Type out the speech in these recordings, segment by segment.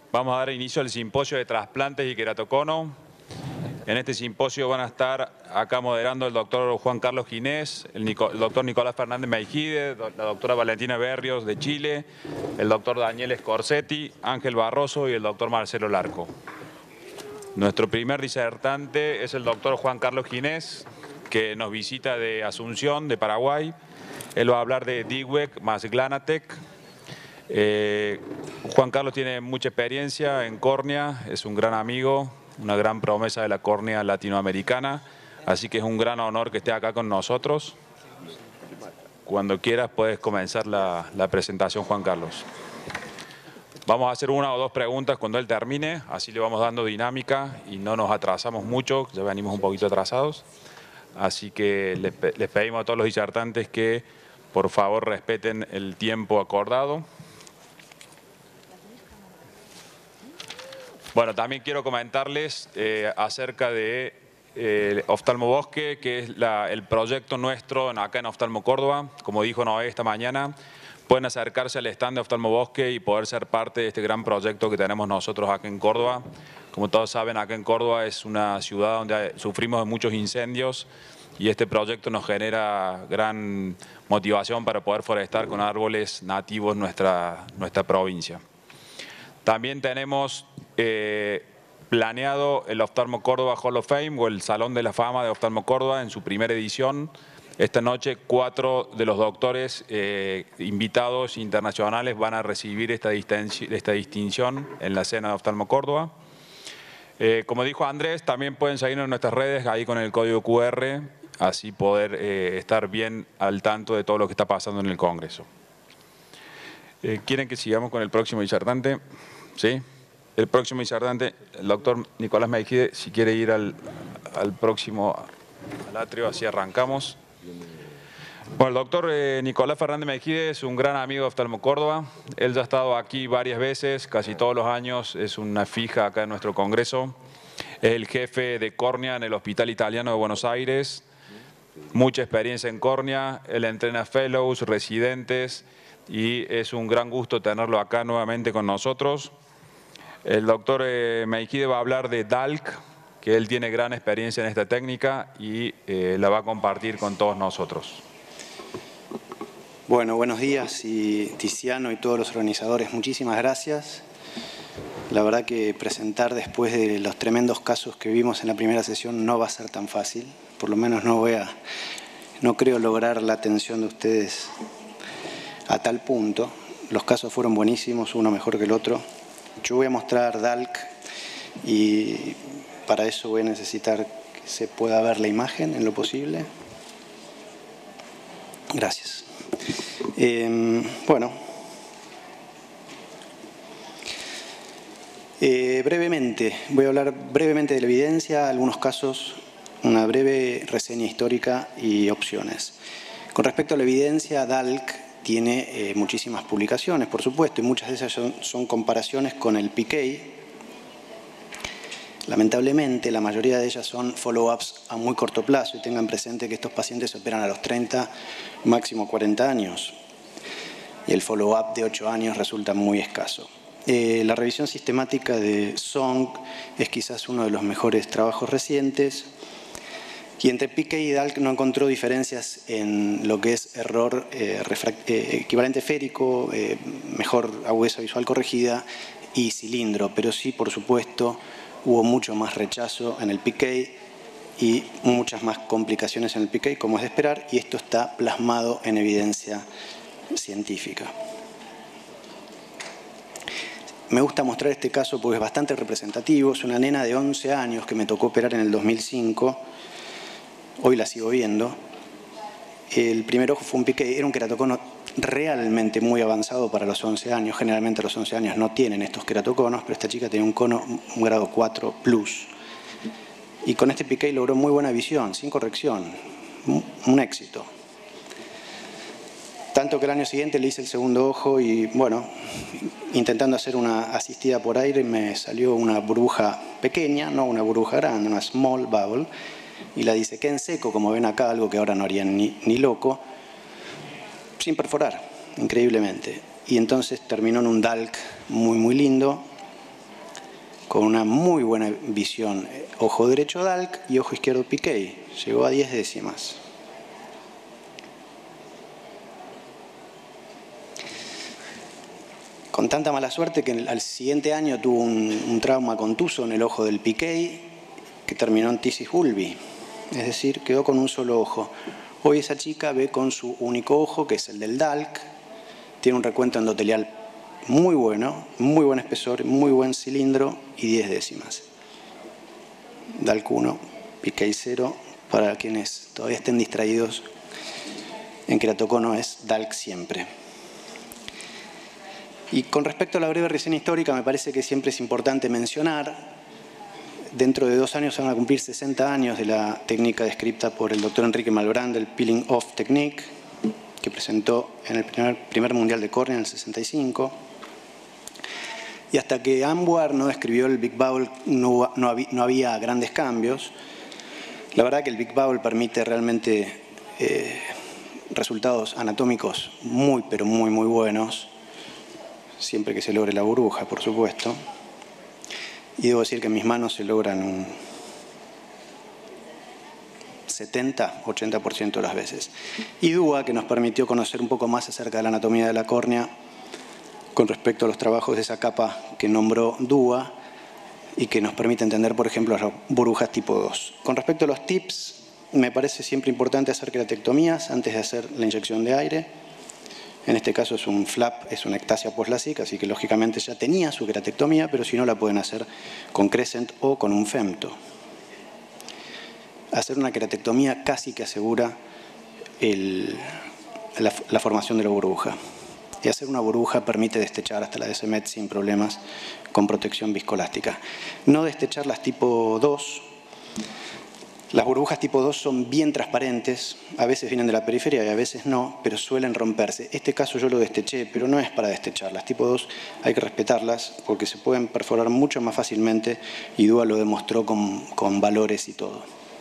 Vamos a dar inicio al simposio de trasplantes y queratocono. En este simposio van a estar acá moderando el doctor Juan Carlos Ginés, el doctor Nicolás Fernández Meijide, la doctora Valentina Berrios de Chile, el doctor Daniel Scorsetti, Ángel Barroso y el doctor Marcelo Larco. Nuestro primer disertante es el doctor Juan Carlos Ginés, que nos visita de Asunción, de Paraguay. Él va a hablar de DIGWEC más Glanatec. Juan Carlos tiene mucha experiencia en córnea, es un gran amigo, una gran promesa de la córnea latinoamericana, así que es un gran honor que esté acá con nosotros. Cuando quieras puedes comenzar la presentación, Juan Carlos. Vamos a hacer una o dos preguntas cuando él termine, así le vamos dando dinámica y no nos atrasamos mucho, ya venimos un poquito atrasados. Así que les pedimos a todos los disertantes que por favor respeten el tiempo acordado. Bueno, también quiero comentarles acerca de Oftalmo Bosque, que es el proyecto nuestro acá en Oftalmo Córdoba. Como dijo Noé esta mañana, pueden acercarse al stand de Oftalmo Bosque y poder ser parte de este gran proyecto que tenemos nosotros acá en Córdoba. Como todos saben, acá en Córdoba es una ciudad donde sufrimos de muchos incendios y este proyecto nos genera gran motivación para poder forestar con árboles nativos nuestra provincia. También tenemos planeado el Oftalmo Córdoba Hall of Fame o el Salón de la Fama de Oftalmo Córdoba en su primera edición. Esta noche 4 de los doctores invitados internacionales van a recibir esta distinción en la cena de Oftalmo Córdoba. Como dijo Andrés, también pueden seguirnos en nuestras redes ahí con el código QR, así poder estar bien al tanto de todo lo que está pasando en el Congreso. ¿Quieren que sigamos con el próximo disertante? ¿Sí? El próximo disertante, el doctor Nicolás Meijide, si quiere ir al próximo, al atrio, así arrancamos. Bueno, el doctor Nicolás Fernández Meijide es un gran amigo de Oftalmo Córdoba. Él ya ha estado aquí varias veces, casi todos los años, es una fija acá en nuestro congreso. Es el jefe de córnea en el Hospital Italiano de Buenos Aires. Mucha experiencia en córnea, él entrena fellows, residentes y es un gran gusto tenerlo acá nuevamente con nosotros. El doctor Meijide va a hablar de DALK, que él tiene gran experiencia en esta técnica y la va a compartir con todos nosotros. Bueno, buenos días y Tiziano y todos los organizadores, muchísimas gracias. La verdad que presentar después de los tremendos casos que vimos en la primera sesión no va a ser tan fácil, por lo menos no creo lograr la atención de ustedes a tal punto. Los casos fueron buenísimos, uno mejor que el otro. Yo voy a mostrar DALK y para eso voy a necesitar que se pueda ver la imagen en lo posible. Gracias. Bueno, voy a hablar brevemente de la evidencia, algunos casos, una breve reseña histórica y opciones. Con respecto a la evidencia, DALK tiene muchísimas publicaciones, por supuesto, y muchas de esas son comparaciones con el PK. Lamentablemente, la mayoría de ellas son follow-ups a muy corto plazo y tengan presente que estos pacientes se operan a los 30, máximo 40 años. Y el follow-up de 8 años resulta muy escaso. La revisión sistemática de Song es quizás uno de los mejores trabajos recientes. Y entre PK y DALK no encontró diferencias en lo que es error equivalente férico, mejor agudeza visual corregida y cilindro, pero sí, por supuesto, hubo mucho más rechazo en el PK y muchas más complicaciones en el PK, como es de esperar, y esto está plasmado en evidencia científica. Me gusta mostrar este caso porque es bastante representativo. Es una nena de 11 años que me tocó operar en el 2005. Hoy la sigo viendo. El primer ojo fue un PK, era un queratocono realmente muy avanzado para los 11 años. Generalmente a los 11 años no tienen estos queratoconos, pero esta chica tenía un cono, un grado 4 plus. Y con este PK logró muy buena visión, sin corrección. Un éxito. Tanto que el año siguiente le hice el segundo ojo y, bueno, intentando hacer una asistida por aire me salió una burbuja pequeña, no una burbuja grande, una small bubble. Y la disequé en seco, como ven acá, algo que ahora no haría ni loco, sin perforar, increíblemente. Y entonces terminó en un DALK muy, muy lindo. con una muy buena visión. Ojo derecho DALC y ojo izquierdo Piquet. Llegó a 10 décimas. Con tanta mala suerte que al siguiente año tuvo un trauma contuso en el ojo del Piquet que terminó en tisis bulbi. Es decir, quedó con un solo ojo. Hoy esa chica ve con su único ojo, que es el del DALC. Tiene un recuento endotelial muy bueno, muy buen espesor, muy buen cilindro y 10 décimas. DALC 1, Piquet 0, para quienes todavía estén distraídos en queratocono es DALC siempre. Y con respecto a la breve reseña histórica, me parece que siempre es importante mencionar, dentro de 2 años se van a cumplir 60 años de la técnica descrita por el doctor Enrique Malbrand, el peeling off technique, que presentó en el primer mundial de córnea en el 65. Y hasta que Amwar no describió el Big Bowel no había grandes cambios. La verdad que el Big Bowel permite realmente resultados anatómicos muy, pero muy, muy buenos, siempre que se logre la burbuja, por supuesto. Y debo decir que en mis manos se logran un 70-80% de las veces. Y DUA, que nos permitió conocer un poco más acerca de la anatomía de la córnea con respecto a los trabajos de esa capa que nombró DUA y que nos permite entender, por ejemplo, las burbujas tipo 2. Con respecto a los tips, me parece siempre importante hacer queratectomías antes de hacer la inyección de aire. En este caso es un flap, es una ectasia post-LASIK, así que lógicamente ya tenía su queratectomía, pero si no la pueden hacer con Crescent o con un femto. Hacer una queratectomía casi que asegura la formación de la burbuja. Y hacer una burbuja permite destechar hasta la DSMED sin problemas con protección viscoelástica. No destechar las tipo 2. Las burbujas tipo 2 son bien transparentes, a veces vienen de la periferia y a veces no, pero suelen romperse. Este caso yo lo desteché, pero no es para destechar. Las tipo 2 hay que respetarlas porque se pueden perforar mucho más fácilmente y DUA lo demostró con valores y todo.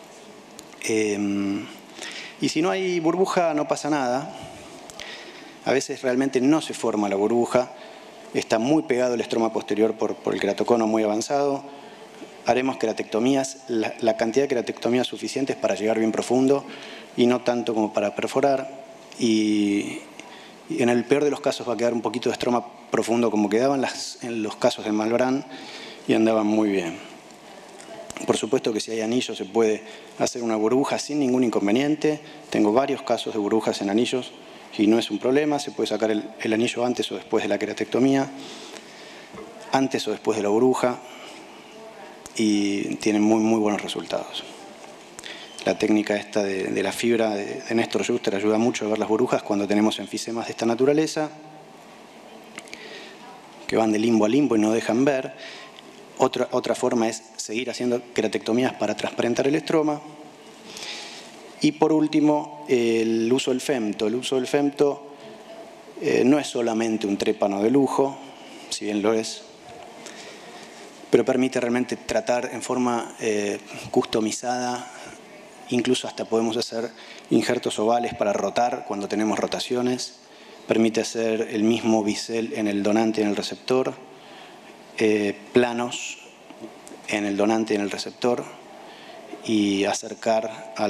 Y si no hay burbuja no pasa nada. A veces realmente no se forma la burbuja, está muy pegado el estroma posterior por el queratocono muy avanzado. Haremos queratectomías, la cantidad de queratectomías suficientes para llegar bien profundo y no tanto como para perforar. Y en el peor de los casos va a quedar un poquito de estroma profundo como quedaban en los casos de Malbrand y andaban muy bien. Por supuesto que si hay anillos se puede hacer una burbuja sin ningún inconveniente. Tengo varios casos de burbujas en anillos y no es un problema. Se puede sacar el anillo antes o después de la queratectomía, antes o después de la burbuja. Y tienen muy, muy buenos resultados. La técnica esta de la fibra de Néstor Schuster ayuda mucho a ver las burbujas cuando tenemos enfisemas de esta naturaleza, que van de limbo a limbo y no dejan ver. Otra forma es seguir haciendo queratectomías para transparentar el estroma. Y por último, el uso del femto. El uso del femto no es solamente un trépano de lujo, si bien lo es, pero permite realmente tratar en forma customizada. Incluso hasta podemos hacer injertos ovales para rotar cuando tenemos rotaciones. Permite hacer el mismo bisel en el donante y en el receptor. Planos en el donante y en el receptor. Y acercar a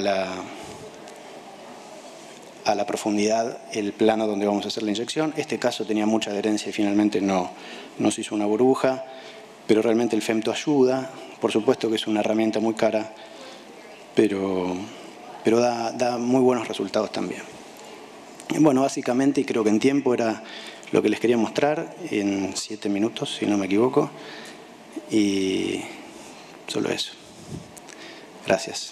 la profundidad el plano donde vamos a hacer la inyección. Este caso tenía mucha adherencia y finalmente no se hizo una burbuja. Pero realmente el femto ayuda. Por supuesto que es una herramienta muy cara, pero da muy buenos resultados también. Bueno, básicamente, y creo que en tiempo era lo que les quería mostrar, en 7 minutos, si no me equivoco. Y solo eso. Gracias.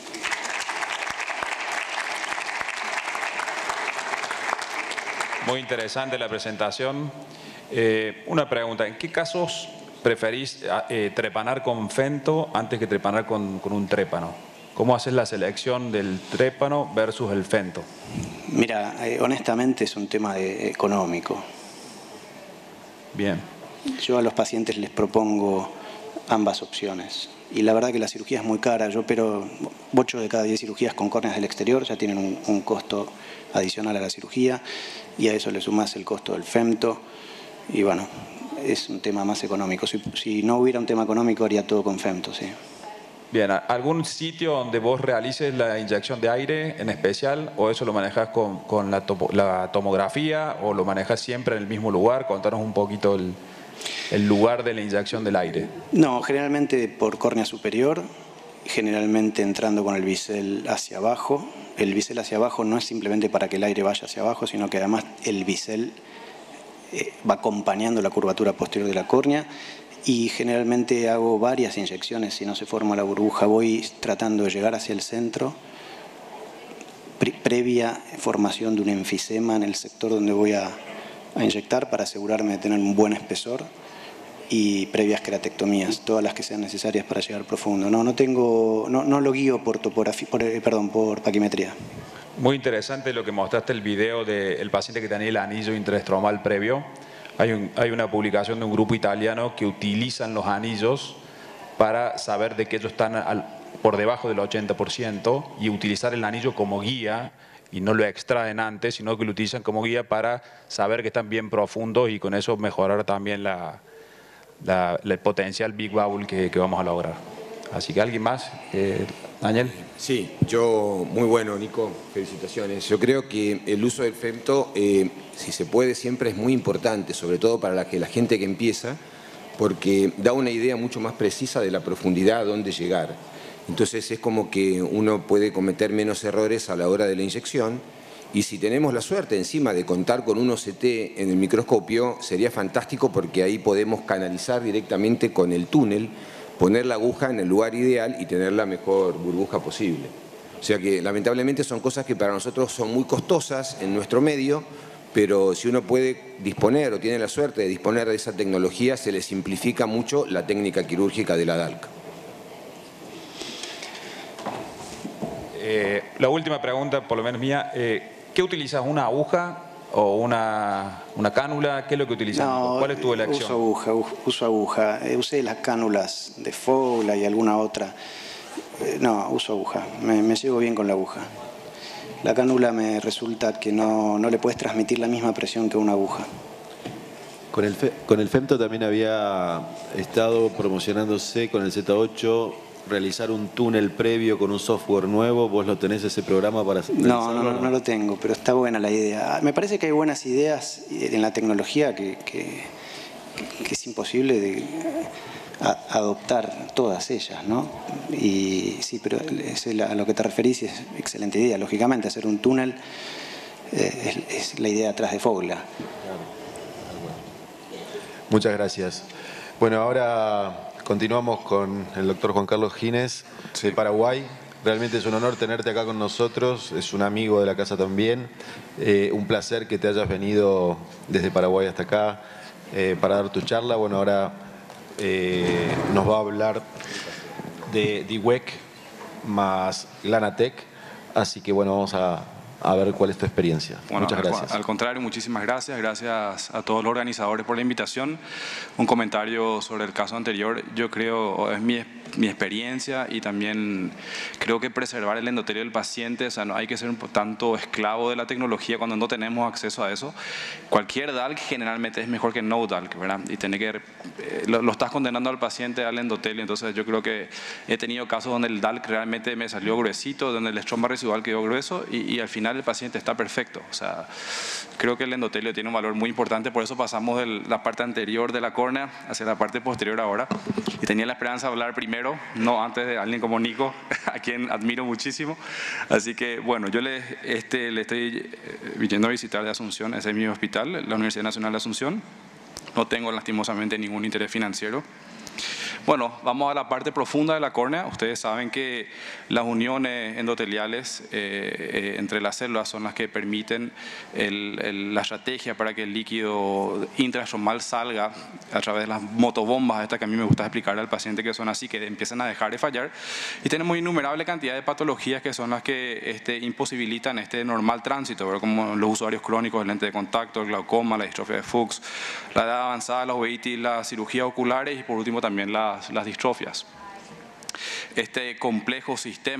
Muy interesante la presentación. Una pregunta, ¿en qué casos preferís trepanar con femto antes que trepanar con un trépano? ¿Cómo haces la selección del trépano versus el femto? Mira, honestamente es un tema económico. Bien. Yo a los pacientes les propongo ambas opciones. Y la verdad que la cirugía es muy cara. Yo opero 8 de cada 10 cirugías con córneas del exterior, ya tienen un costo adicional a la cirugía, y a eso le sumás el costo del femto. Y bueno, es un tema más económico. Si no hubiera un tema económico, haría todo con femto, sí. Bien, ¿algún sitio donde vos realices la inyección de aire en especial, o eso lo manejas con la tomografía, o lo manejas siempre en el mismo lugar? Contanos un poquito el lugar de la inyección del aire. No, generalmente por córnea superior, generalmente entrando con el bisel hacia abajo. El bisel hacia abajo no es simplemente para que el aire vaya hacia abajo, sino que además el bisel va acompañando la curvatura posterior de la córnea. Y generalmente hago varias inyecciones. Si no se forma la burbuja, voy tratando de llegar hacia el centro, previa formación de un enfisema en el sector donde voy a inyectar, para asegurarme de tener un buen espesor, y previas queratectomías, todas las que sean necesarias para llegar profundo. No lo guío por paquimetría. Muy interesante lo que mostraste, el video del paciente que tenía el anillo intraestromal previo. Hay una publicación de un grupo italiano que utilizan los anillos para saber de que ellos están por debajo del 80%, y utilizar el anillo como guía, y no lo extraen antes, sino que lo utilizan como guía para saber que están bien profundos, y con eso mejorar también el potencial Big Bubble que vamos a lograr. Así que ¿alguien más? Daniel. Sí, muy bueno, Nico, felicitaciones. Yo creo que el uso del femto, si se puede, siempre es muy importante, sobre todo para la gente que empieza, porque da una idea mucho más precisa de la profundidad a dónde llegar. Entonces es como que uno puede cometer menos errores a la hora de la inyección, y si tenemos la suerte encima de contar con un OCT en el microscopio, sería fantástico, porque ahí podemos canalizar directamente con el túnel, poner la aguja en el lugar ideal y tener la mejor burbuja posible. O sea que lamentablemente son cosas que para nosotros son muy costosas en nuestro medio, pero si uno puede disponer o tiene la suerte de disponer de esa tecnología, se le simplifica mucho la técnica quirúrgica de la DALC. La última pregunta, por lo menos mía, ¿qué utilizas? ¿Una aguja o una cánula? ¿Qué es lo que utilizas? No, ¿Cuál es tu elección? Uso aguja. Usé las cánulas de Fogla y alguna otra. No, uso aguja. Me llevo bien con la aguja. La cánula me resulta que no le puedes transmitir la misma presión que una aguja. Con el femto también había estado promocionándose con el Z8, realizar un túnel previo con un software nuevo. ¿Vos lo tenés ese programa para realizarlo? No lo tengo, pero está buena la idea. Me parece que hay buenas ideas en la tecnología que es imposible adoptar todas ellas, ¿no? Y sí, pero a lo que te referís es excelente idea. Lógicamente, hacer un túnel es la idea atrás de Fogla. Muchas gracias. Bueno, ahora continuamos con el doctor Juan Carlos Gines, de Paraguay. Realmente es un honor tenerte acá con nosotros, es un amigo de la casa también. Un placer que te hayas venido desde Paraguay hasta acá para dar tu charla. Bueno, ahora nos va a hablar de DIWEC más Glanatec, así que bueno, vamos a ver cuál es tu experiencia. Bueno, muchas gracias. Al contrario, muchísimas gracias. Gracias a todos los organizadores por la invitación. Un comentario sobre el caso anterior. Yo creo, es mi experiencia, y también creo que preservar el endotelio del paciente, o sea, no hay que ser un tanto esclavo de la tecnología cuando no tenemos acceso a eso. Cualquier DALC generalmente es mejor que no DALC, ¿verdad? Y tener que lo estás condenando al paciente al endotelio. Entonces yo creo que he tenido casos donde el DALC realmente me salió gruesito, donde el estroma residual quedó grueso, y al final el paciente está perfecto. O sea, creo que el endotelio tiene un valor muy importante, por eso pasamos de la parte anterior de la córnea hacia la parte posterior ahora. Y tenía la esperanza de hablar primero, no antes de alguien como Nico, a quien admiro muchísimo. Así que bueno, yo le estoy viniendo a visitar de Asunción, ese es mi hospital, la Universidad Nacional de Asunción. No tengo lastimosamente ningún interés financiero. Bueno, vamos a la parte profunda de la córnea. Ustedes saben que las uniones endoteliales entre las células son las que permiten la estrategia para que el líquido intraestromal salga a través de las motobombas, estas que a mí me gusta explicarle al paciente, que son así, que empiezan a dejar de fallar. Y tenemos innumerable cantidad de patologías que son las que imposibilitan este normal tránsito, ¿verdad? Como los usuarios crónicos, el lente de contacto, el glaucoma, la distrofia de Fuchs, la edad avanzada, la uveitis, las cirugías oculares, y por último también las distrofias. Este complejo sistema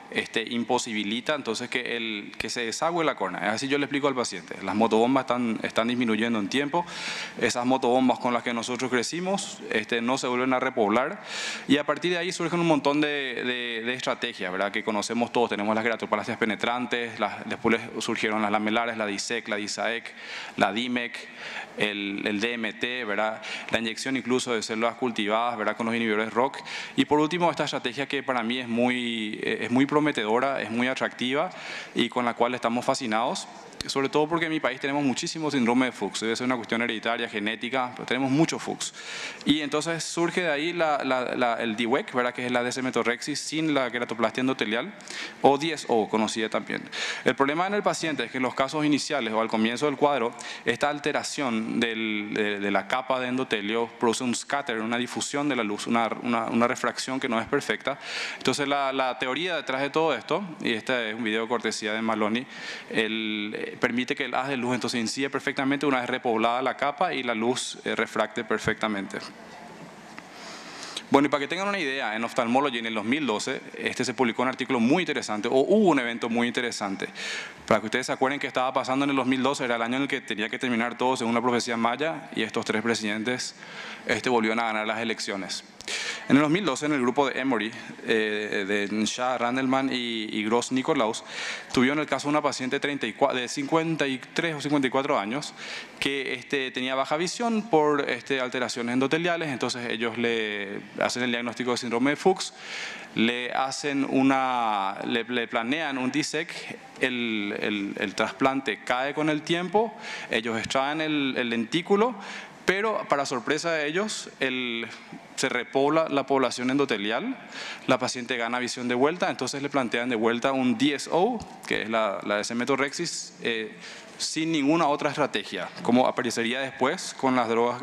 imposibilita entonces que se desagüe la córnea. Es así yo le explico al paciente. Las motobombas están disminuyendo en tiempo. Esas motobombas con las que nosotros crecimos no se vuelven a repoblar. Y a partir de ahí surgen un montón de estrategias, ¿verdad? Que conocemos todos. Tenemos las queratoplastías penetrantes, después surgieron las lamelares, la DISEC, la DISAEC, la DIMEC, el DMT, ¿verdad? La inyección incluso de células cultivadas, ¿verdad? Con los inhibidores ROCK. Y por último, esta estrategia que para mí es muy prometedora, es muy atractiva y con la cual estamos fascinados. Sobre todo porque en mi país tenemos muchísimo síndrome de Fuchs, debe ser una cuestión hereditaria, genética, pero tenemos mucho Fuchs. Y entonces surge de ahí el DWEC, ¿verdad? Que es la dexmetorexis sin la queratoplastia endotelial, o 10O, conocida también. El problema en el paciente es que en los casos iniciales o al comienzo del cuadro, esta alteración de la capa de endotelio produce un scatter, una difusión de la luz, una refracción que no es perfecta. Entonces la teoría detrás de todo esto, y este es un video de cortesía de Maloney, permite que el haz de luz entonces incide perfectamente una vez repoblada la capa y la luz refracte perfectamente. Bueno, y para que tengan una idea, en Ophthalmology en el 2012 se publicó un artículo muy interesante, o hubo un evento muy interesante. Para que ustedes se acuerden que estaba pasando en el 2012, era el año en el que tenía que terminar todo según la profecía maya, y estos tres presidentes volvieron a ganar las elecciones. En el 2012, en el grupo de Emory, de Shah, Randleman y Gross Nicolaus, tuvieron el caso de una paciente de 53 o 54 años que tenía baja visión por alteraciones endoteliales. Entonces ellos le hacen el diagnóstico de síndrome de Fuchs, le planean un DISEC, el trasplante cae con el tiempo, ellos extraen el lentículo, pero para sorpresa de ellos, se repobla la población endotelial, la paciente gana visión de vuelta, entonces le plantean de vuelta un DSO, que es la dexmetorexis, sin ninguna otra estrategia, como aparecería después con las drogas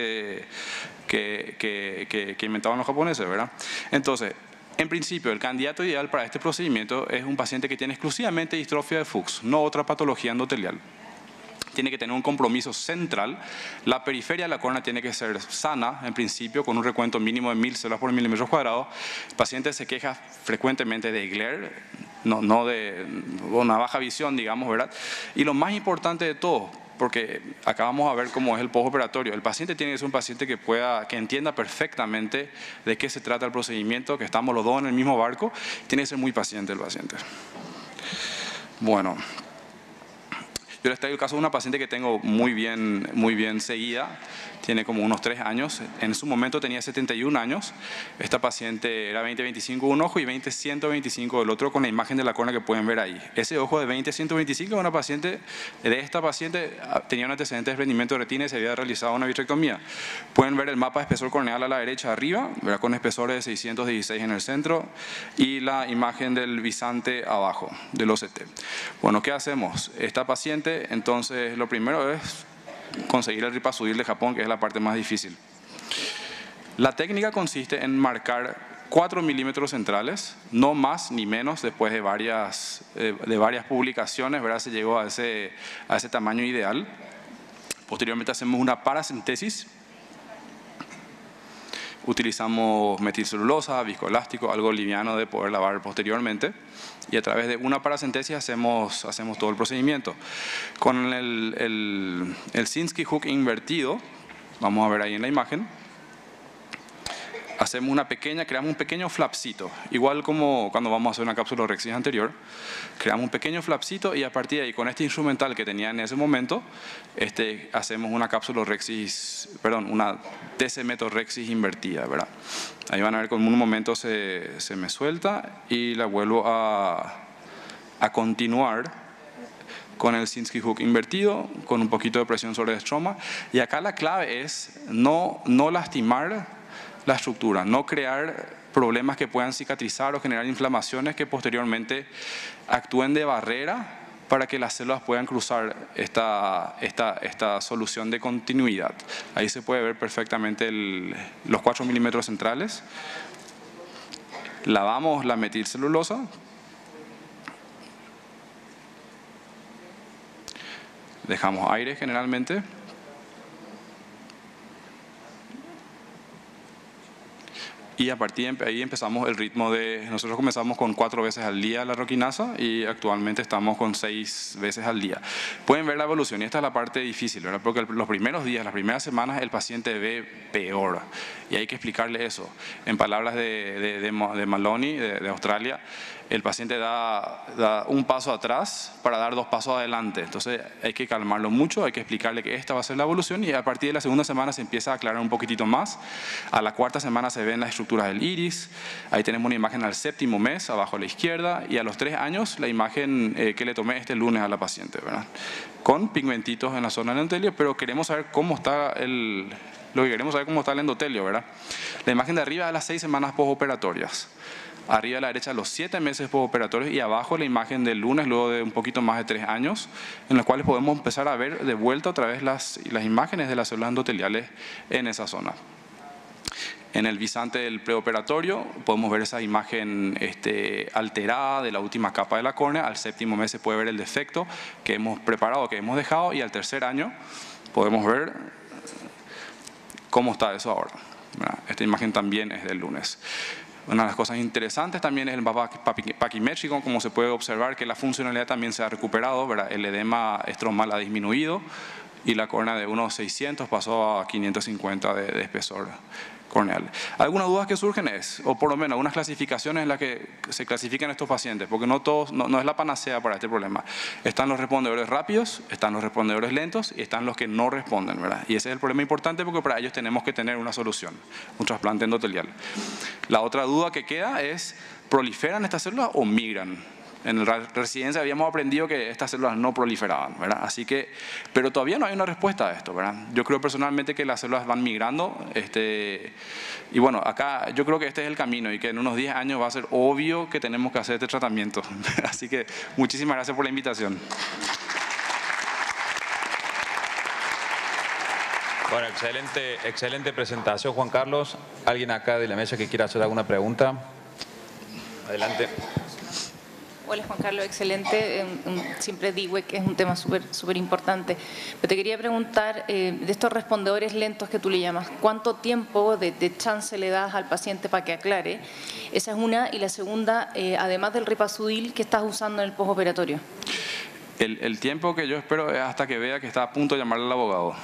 que inventaban los japoneses, ¿verdad? Entonces, en principio, el candidato ideal para este procedimiento es un paciente que tiene exclusivamente distrofia de Fuchs, no otra patología endotelial. Tiene que tener un compromiso central. La periferia de la córnea tiene que ser sana, en principio, con un recuento mínimo de 1000 células por milímetro cuadrado. El paciente se queja frecuentemente de glare, no de una baja visión, digamos, ¿verdad? Y lo más importante de todo, porque acá vamos a ver cómo es el postoperatorio. El paciente tiene que ser un paciente que entienda perfectamente de qué se trata el procedimiento, que estamos los dos en el mismo barco. Tiene que ser muy paciente el paciente. Bueno. Yo les traigo el caso de una paciente que tengo muy bien seguida, tiene como unos 3 años, en su momento tenía 71 años, esta paciente era 20-25 de un ojo y 20-125 del otro, con la imagen de la córnea que pueden ver ahí. Ese ojo de 20-125 de esta paciente tenía un antecedente de desprendimiento de retina y se había realizado una vitrectomía. Pueden ver el mapa de espesor corneal a la derecha arriba, ¿verdad? Con espesores de 616 en el centro, y la imagen del bisante abajo, del OCT. Bueno, ¿qué hacemos? Esta paciente, entonces, lo primero es conseguir el Ripasudil de Japón, que es la parte más difícil. La técnica consiste en marcar 4 milímetros centrales, no más ni menos. Después de varias publicaciones, ¿verdad? Se llegó a ese tamaño ideal. Posteriormente hacemos una paracentesis. Utilizamos metilcelulosa, viscoelástico, algo liviano de poder lavar posteriormente, y a través de una paracentesis hacemos todo el procedimiento. Con el Sinskey hook invertido, vamos a ver ahí en la imagen, creamos un pequeño flapcito, igual como cuando vamos a hacer una capsulorexis anterior. Creamos un pequeño flapcito y a partir de ahí, con este instrumental que tenía en ese momento, hacemos una una dexmetorexis invertida, ¿verdad? Ahí van a ver como en un momento se me suelta y la vuelvo a continuar con el Sinskey hook invertido, con un poquito de presión sobre el estroma. Y acá la clave es no lastimar la estructura, no crear problemas que puedan cicatrizar o generar inflamaciones que posteriormente actúen de barrera para que las células puedan cruzar esta solución de continuidad. Ahí se puede ver perfectamente los 4 milímetros centrales. Lavamos la metilcelulosa. Dejamos aire generalmente. Y a partir de ahí empezamos el ritmo de... Nosotros comenzamos con 4 veces al día la roquinasa y actualmente estamos con 6 veces al día. Pueden ver la evolución y esta es la parte difícil, ¿verdad? Porque los primeros días, las primeras semanas, el paciente ve peor y hay que explicarle eso. En palabras de Maloney, de Australia, el paciente da un paso atrás para dar 2 pasos adelante. Entonces hay que calmarlo mucho, hay que explicarle que esta va a ser la evolución y a partir de la segunda semana se empieza a aclarar un poquitito más. A la 4ª semana se ven las estructuras del iris, ahí tenemos una imagen al 7º mes, abajo a la izquierda, y a los 3 años la imagen que le tomé este lunes a la paciente, ¿verdad? Con pigmentitos en la zona del endotelio, pero queremos saber cómo está lo que queremos saber cómo está el endotelio, ¿verdad? La imagen de arriba a las 6 semanas postoperatorias. Arriba a la derecha los 7 meses postoperatorios y abajo la imagen del lunes, luego de un poquito más de 3 años, en los cuales podemos empezar a ver de vuelta otra vez las imágenes de las células endoteliales en esa zona. En el visante del preoperatorio podemos ver esa imagen alterada de la última capa de la córnea. Al 7º mes se puede ver el defecto que hemos preparado, que hemos dejado, y al 3er año podemos ver cómo está eso ahora. Esta imagen también es del lunes. Una de las cosas interesantes también es el mapa paquimétrico, como se puede observar que la funcionalidad también se ha recuperado, ¿verdad? El edema estromal ha disminuido y la córnea de unos 600 pasó a 550 de espesor corneal. Algunas dudas que surgen o por lo menos algunas clasificaciones en las que se clasifican estos pacientes, porque no es la panacea para este problema. Están los respondedores rápidos, están los respondedores lentos y están los que no responden, ¿verdad? Y ese es el problema importante porque para ellos tenemos que tener una solución, un trasplante endotelial. La otra duda que queda es, ¿proliferan estas células o migran? En la residencia habíamos aprendido que estas células no proliferaban, ¿verdad? Así que, pero todavía no hay una respuesta a esto, ¿verdad? Yo creo personalmente que las células van migrando, y bueno, acá yo creo que este es el camino y que en unos 10 años va a ser obvio que tenemos que hacer este tratamiento. Así que muchísimas gracias por la invitación. Bueno, excelente presentación, Juan Carlos. ¿Alguien acá de la mesa que quiera hacer alguna pregunta? Adelante. Hola Juan Carlos, excelente. Siempre digo que es un tema súper importante. Pero te quería preguntar, de estos respondedores lentos que tú le llamas, ¿cuánto tiempo de chance le das al paciente para que aclare? Esa es una. Y la segunda, además del Ripazudil, ¿qué estás usando en el postoperatorio? El tiempo que yo espero es hasta que vea que está a punto de llamarle al abogado.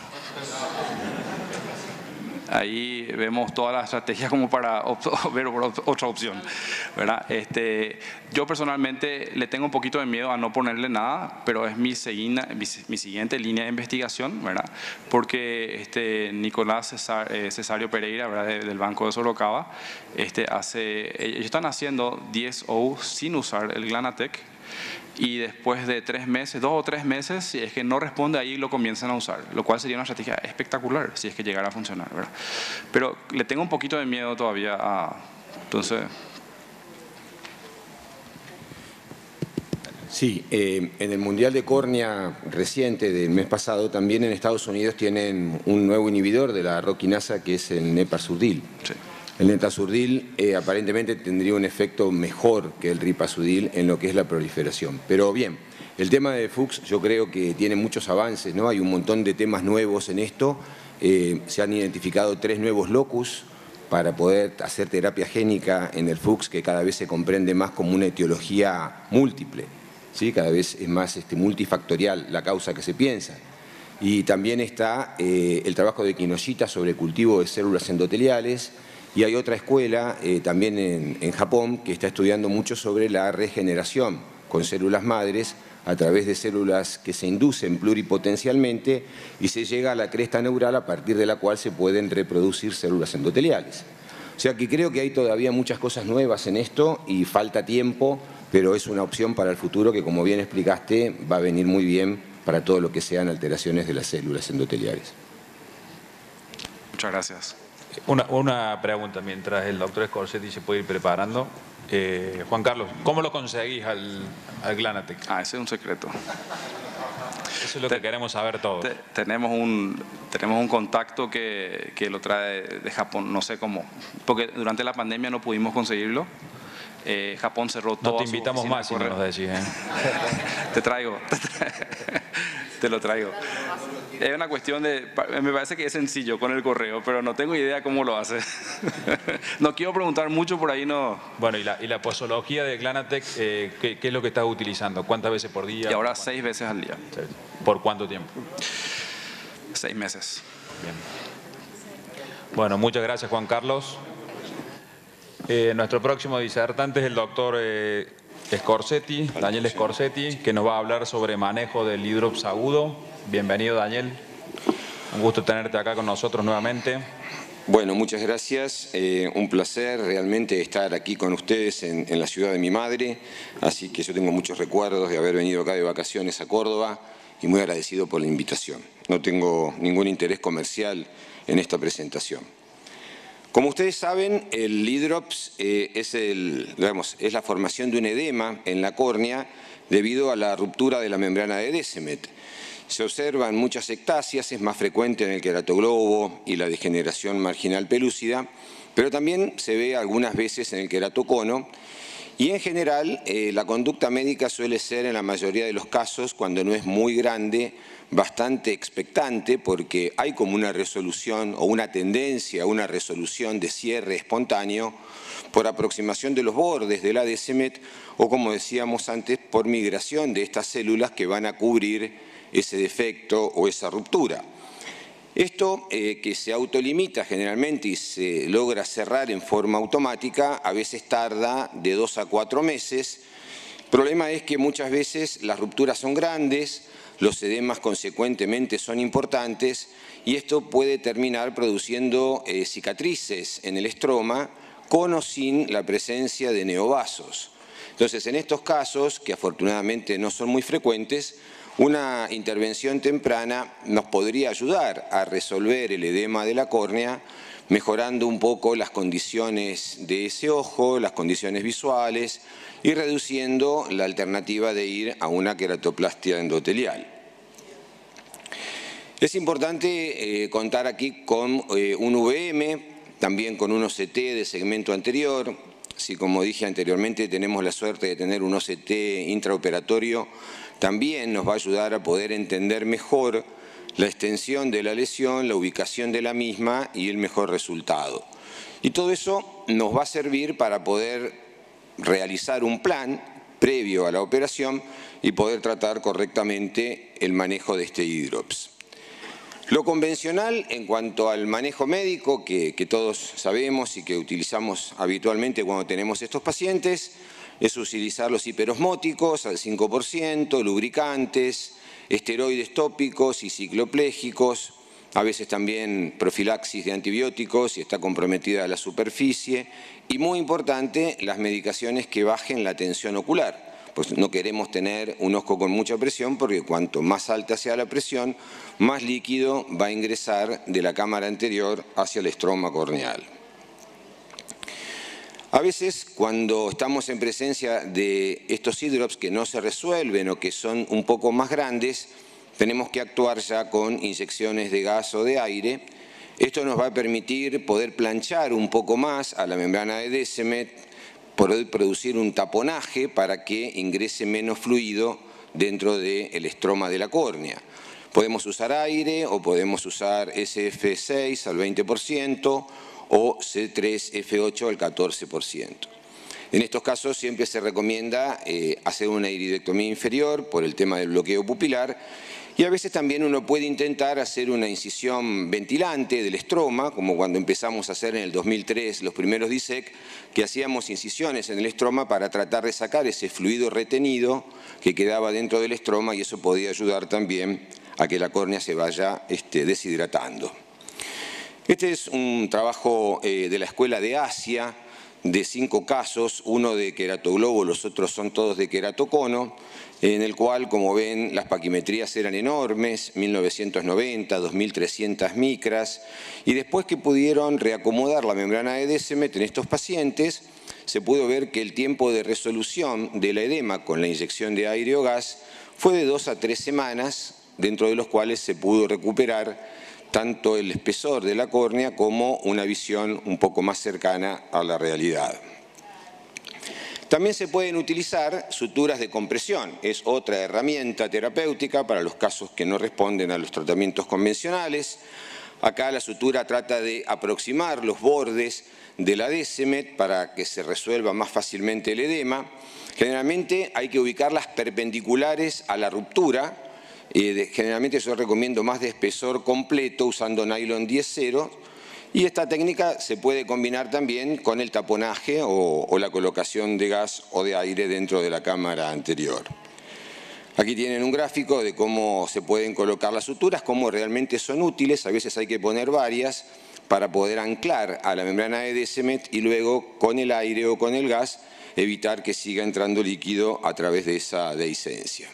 Ahí vemos toda la estrategia como para ver otra opción, ¿verdad? Yo personalmente le tengo un poquito de miedo a no ponerle nada, pero es mi siguiente línea de investigación, ¿verdad? Porque Nicolás Cesario Pereira, ¿verdad? Del Banco de Sorocaba, ellos están haciendo 10 OU sin usar el Glanatec. Y después de 3 meses, 2 o 3 meses, si es que no responde, ahí lo comienzan a usar, lo cual sería una estrategia espectacular si es que llegara a funcionar, ¿verdad? Pero le tengo un poquito de miedo todavía entonces... Sí, en el Mundial de Córnea reciente del mes pasado, también en Estados Unidos tienen un nuevo inhibidor de la roquinasa que es el Nepazurdil. Sí. El Nepazurdil aparentemente tendría un efecto mejor que el Ripazudil en lo que es la proliferación. Pero bien, el tema de Fuchs yo creo que tiene muchos avances, ¿no? Hay un montón de temas nuevos en esto. Se han identificado 3 nuevos locus para poder hacer terapia génica en el Fuchs, que cada vez se comprende más como una etiología múltiple, ¿sí? Cada vez es más multifactorial la causa que se piensa. Y también está el trabajo de Kinoshita sobre cultivo de células endoteliales. Y hay otra escuela también en Japón que está estudiando mucho sobre la regeneración con células madres a través de células que se inducen pluripotencialmente y se llega a la cresta neural a partir de la cual se pueden reproducir células endoteliales. O sea que creo que hay todavía muchas cosas nuevas en esto y falta tiempo, pero es una opción para el futuro que, como bien explicaste, va a venir muy bien para todo lo que sean alteraciones de las células endoteliales. Muchas gracias. Una pregunta mientras el doctor Scorsetti se puede ir preparando. Juan Carlos, ¿cómo lo conseguís al Glanatec? Ese es un secreto. Eso es lo que queremos saber todos. Tenemos un contacto que lo trae de Japón, no sé cómo, porque durante la pandemia no pudimos conseguirlo. Japón cerró todo. No te invitamos más si no nos decís. Te lo traigo. Es una cuestión de, me parece que es sencillo con el correo, pero no tengo idea cómo lo hace. No quiero preguntar mucho, por ahí no. Bueno, y la posología de Glanatec, ¿qué es lo que estás utilizando? ¿Cuántas veces por día? Y ahora 6 veces al día. ¿Por cuánto tiempo? 6 meses. Bien. Bueno, muchas gracias, Juan Carlos. Nuestro próximo disertante es el doctor Scorsetti, Daniel Scorsetti, que nos va a hablar sobre manejo del hidrops agudo. Bienvenido, Daniel. Un gusto tenerte acá con nosotros nuevamente. Bueno, muchas gracias. Un placer realmente estar aquí con ustedes en la ciudad de mi madre. Así que yo tengo muchos recuerdos de haber venido acá de vacaciones a Córdoba y muy agradecido por la invitación. No tengo ningún interés comercial en esta presentación. Como ustedes saben, el hidrops es la formación de un edema en la córnea debido a la ruptura de la membrana de Descemet. Se observa en muchas ectasias, es más frecuente en el queratoglobo y la degeneración marginal pelúcida, pero también se ve algunas veces en el queratocono. Y en general, la conducta médica suele ser, en la mayoría de los casos, cuando no es muy grande, bastante expectante, porque hay como una resolución o una tendencia a una resolución de cierre espontáneo por aproximación de los bordes de la Descemet o, como decíamos antes, por migración de estas células que van a cubrir ese defecto o esa ruptura. Esto que se autolimita generalmente y se logra cerrar en forma automática, a veces tarda de 2 a 4 meses. El problema es que muchas veces las rupturas son grandes, los edemas consecuentemente son importantes y esto puede terminar produciendo cicatrices en el estroma con o sin la presencia de neovasos. Entonces, en estos casos, que afortunadamente no son muy frecuentes, una intervención temprana nos podría ayudar a resolver el edema de la córnea, mejorando un poco las condiciones de ese ojo, las condiciones visuales y reduciendo la alternativa de ir a una queratoplastia endotelial. Es importante contar aquí con un VM, también con un OCT de segmento anterior. Si, como dije anteriormente, tenemos la suerte de tener un OCT intraoperatorio, también nos va a ayudar a poder entender mejor la extensión de la lesión, la ubicación de la misma y el mejor resultado. Y todo eso nos va a servir para poder realizar un plan previo a la operación y poder tratar correctamente el manejo de este hidrops. Lo convencional en cuanto al manejo médico, que todos sabemos y que utilizamos habitualmente cuando tenemos estos pacientes, es utilizar los hiperosmóticos al 5%, lubricantes, esteroides tópicos y cicloplégicos, a veces también profilaxis de antibióticos si está comprometida la superficie y, muy importante, las medicaciones que bajen la tensión ocular. Pues no queremos tener un ojo con mucha presión porque cuanto más alta sea la presión, más líquido va a ingresar de la cámara anterior hacia el estroma corneal. A veces, cuando estamos en presencia de estos hidrops que no se resuelven o que son un poco más grandes, tenemos que actuar ya con inyecciones de gas o de aire. Esto nos va a permitir poder planchar un poco más a la membrana de Descemet, poder producir un taponaje para que ingrese menos fluido dentro del estroma de la córnea. Podemos usar aire o podemos usar SF6 al 20%, o C3F8 al 14%. En estos casos siempre se recomienda hacer una iridectomía inferior por el tema del bloqueo pupilar y a veces también uno puede intentar hacer una incisión ventilante del estroma, como cuando empezamos a hacer en el 2003 los primeros DISEC, que hacíamos incisiones en el estroma para tratar de sacar ese fluido retenido que quedaba dentro del estroma y eso podía ayudar también a que la córnea se vaya deshidratando. Este es un trabajo de la Escuela de Asia, de 5 casos, uno de queratoglobo, los otros son todos de queratocono, en el cual, como ven, las paquimetrías eran enormes, 1990, 2300 micras, y después que pudieron reacomodar la membrana de Descemet en estos pacientes, se pudo ver que el tiempo de resolución del edema con la inyección de aire o gas fue de 2 a 3 semanas, dentro de los cuales se pudo recuperar tanto el espesor de la córnea como una visión un poco más cercana a la realidad. También se pueden utilizar suturas de compresión, es otra herramienta terapéutica para los casos que no responden a los tratamientos convencionales. Acá la sutura trata de aproximar los bordes de la Descemet para que se resuelva más fácilmente el edema. Generalmente hay que ubicarlas perpendiculares a la ruptura. Generalmente yo recomiendo más de espesor completo usando nylon 10-0. Y esta técnica se puede combinar también con el taponaje o la colocación de gas o de aire dentro de la cámara anterior. Aquí tienen un gráfico de cómo se pueden colocar las suturas, cómo realmente son útiles. A veces hay que poner varias para poder anclar a la membrana de Descemet y luego con el aire o con el gas evitar que siga entrando líquido a través de esa dehiscencia.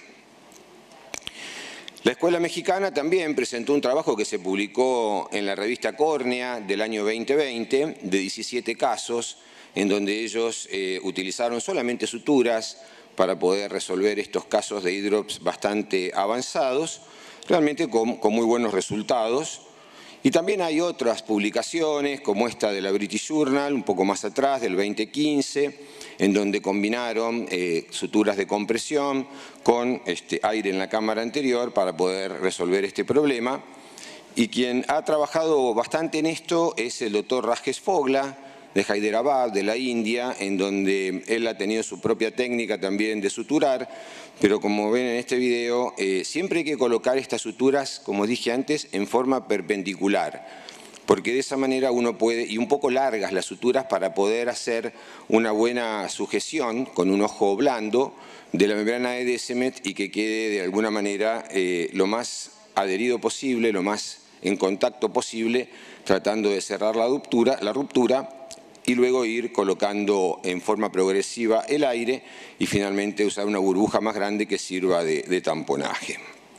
La Escuela Mexicana también presentó un trabajo que se publicó en la revista Córnea del año 2020 de 17 casos en donde ellos utilizaron solamente suturas para poder resolver estos casos de hidrops bastante avanzados, realmente con muy buenos resultados. Y también hay otras publicaciones como esta de la British Journal, un poco más atrás, del 2015, en donde combinaron suturas de compresión con aire en la cámara anterior para poder resolver este problema. Y quien ha trabajado bastante en esto es el doctor Rajesh Fogla, de Hyderabad, de la India, en donde él ha tenido su propia técnica también de suturar, pero como ven en este video, siempre hay que colocar estas suturas, como dije antes, en forma perpendicular, porque de esa manera uno puede, y un poco largas las suturas para poder hacer una buena sujeción con un ojo blando de la membrana de Descemet y que quede de alguna manera lo más adherido posible, lo más en contacto posible, tratando de cerrar la ruptura y luego ir colocando en forma progresiva el aire y finalmente usar una burbuja más grande que sirva de tamponaje.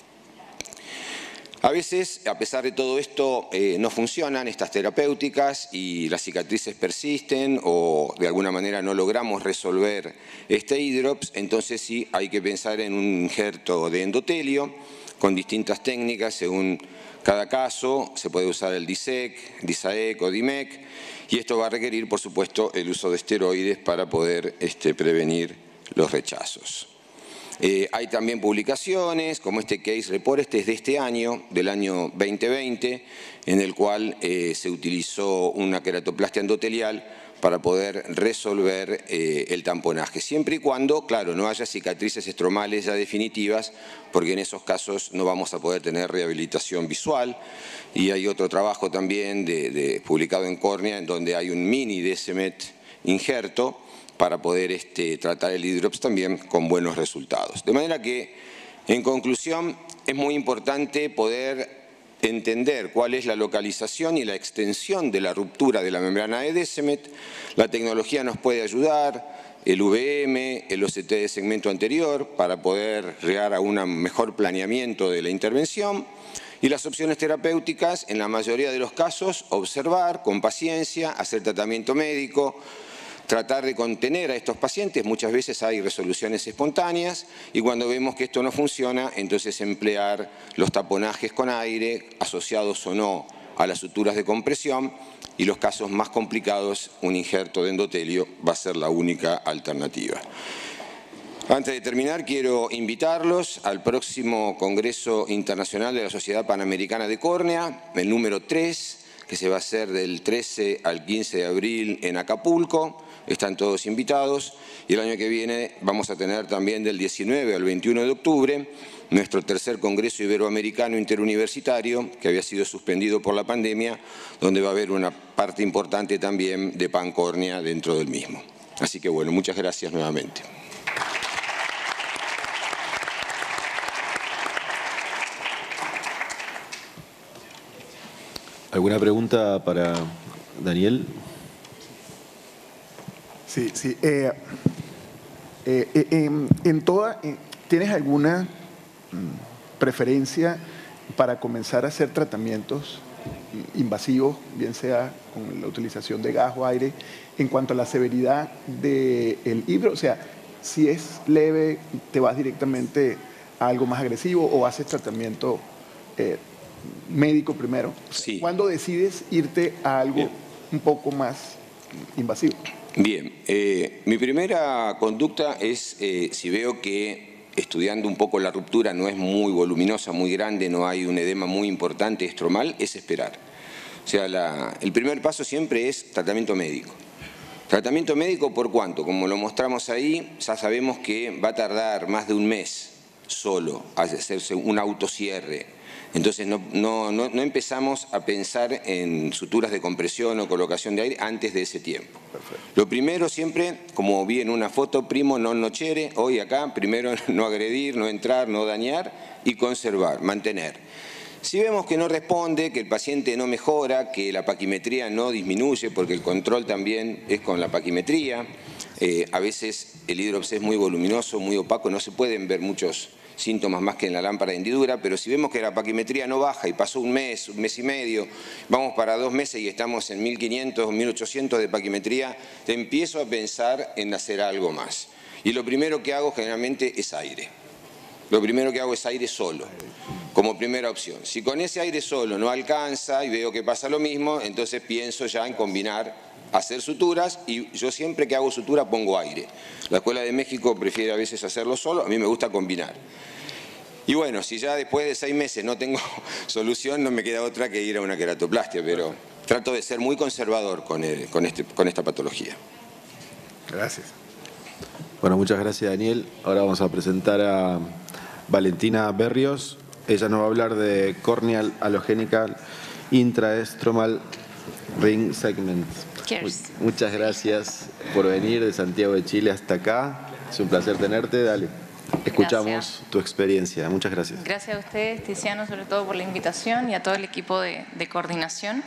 A veces, a pesar de todo esto, no funcionan estas terapéuticas y las cicatrices persisten o de alguna manera no logramos resolver este hidrops, entonces sí hay que pensar en un injerto de endotelio con distintas técnicas según cada caso. Se puede usar el DISEC, DISAEC o DIMEC y esto va a requerir, por supuesto, el uso de esteroides para poder prevenir los rechazos. Hay también publicaciones como este Case Report, este es de este año, del año 2020, en el cual se utilizó una queratoplastia endotelial para poder resolver el tamponaje, siempre y cuando, claro, no haya cicatrices estromales ya definitivas, porque en esos casos no vamos a poder tener rehabilitación visual. Y hay otro trabajo también publicado en Córnea, en donde hay un mini Descemet injerto para poder tratar el hidrops también con buenos resultados. De manera que, en conclusión, es muy importante poder entender cuál es la localización y la extensión de la ruptura de la membrana de Descemet. La tecnología nos puede ayudar, el VM, el OCT de segmento anterior, para poder llegar a un mejor planeamiento de la intervención. Y las opciones terapéuticas, en la mayoría de los casos, observar con paciencia, hacer tratamiento médico, tratar de contener a estos pacientes. Muchas veces hay resoluciones espontáneas y cuando vemos que esto no funciona, entonces emplear los taponajes con aire, asociados o no a las suturas de compresión, y los casos más complicados, un injerto de endotelio va a ser la única alternativa. Antes de terminar, quiero invitarlos al próximo Congreso Internacional de la Sociedad Panamericana de Córnea, el número 3, que se va a hacer del 13 al 15 de abril en Acapulco. Están todos invitados y el año que viene vamos a tener también del 19 al 21 de octubre nuestro tercer Congreso Iberoamericano Interuniversitario, que había sido suspendido por la pandemia, donde va a haber una parte importante también de Pancórnea dentro del mismo. Así que bueno, muchas gracias nuevamente. ¿Alguna pregunta para Daniel? Sí. ¿Tienes alguna preferencia para comenzar a hacer tratamientos invasivos, bien sea con la utilización de gas o aire, en cuanto a la severidad del hidro? O sea, si es leve, ¿te vas directamente a algo más agresivo o haces tratamiento médico primero? Sí. ¿Cuándo decides irte a algo un poco más invasivo? Bien, mi primera conducta es, si veo que estudiando un poco la ruptura no es muy voluminosa, muy grande, no hay un edema muy importante estromal, es esperar. O sea, el primer paso siempre es tratamiento médico. Tratamiento médico, ¿por cuánto? Como lo mostramos ahí, ya sabemos que va a tardar más de un mes solo a hacerse un autocierre. Entonces no empezamos a pensar en suturas de compresión o colocación de aire antes de ese tiempo. Perfecto. Lo primero siempre, como vi en una foto, primo non nocere, hoy acá, primero no agredir, no entrar, no dañar y conservar, mantener. Si vemos que no responde, que el paciente no mejora, que la paquimetría no disminuye, porque el control también es con la paquimetría, a veces el hidrops es muy voluminoso, muy opaco, no se pueden ver muchos síntomas más que en la lámpara de hendidura, pero si vemos que la paquimetría no baja y pasó un mes y medio, vamos para 2 meses y estamos en 1500 o 1800 de paquimetría, te empiezo a pensar en hacer algo más. Y lo primero que hago generalmente es aire. Lo primero que hago es aire solo, como primera opción. Si con ese aire solo no alcanza y veo que pasa lo mismo, entonces pienso ya en combinar, hacer suturas, y yo siempre que hago sutura pongo aire. La Escuela de México prefiere a veces hacerlo solo, a mí me gusta combinar. Y bueno, si ya después de 6 meses no tengo solución, no me queda otra que ir a una queratoplastia, pero trato de ser muy conservador con esta patología. Gracias. Bueno, muchas gracias, Daniel. Ahora vamos a presentar a Valentina Berrios. Ella nos va a hablar de Corneal Allogenical Intraestromal Ring Segment. Muchas gracias por venir de Santiago de Chile hasta acá. Es un placer tenerte. Dale, escuchamos tu experiencia. Muchas gracias. Gracias a ustedes, Tiziano, sobre todo por la invitación, y a todo el equipo de coordinación.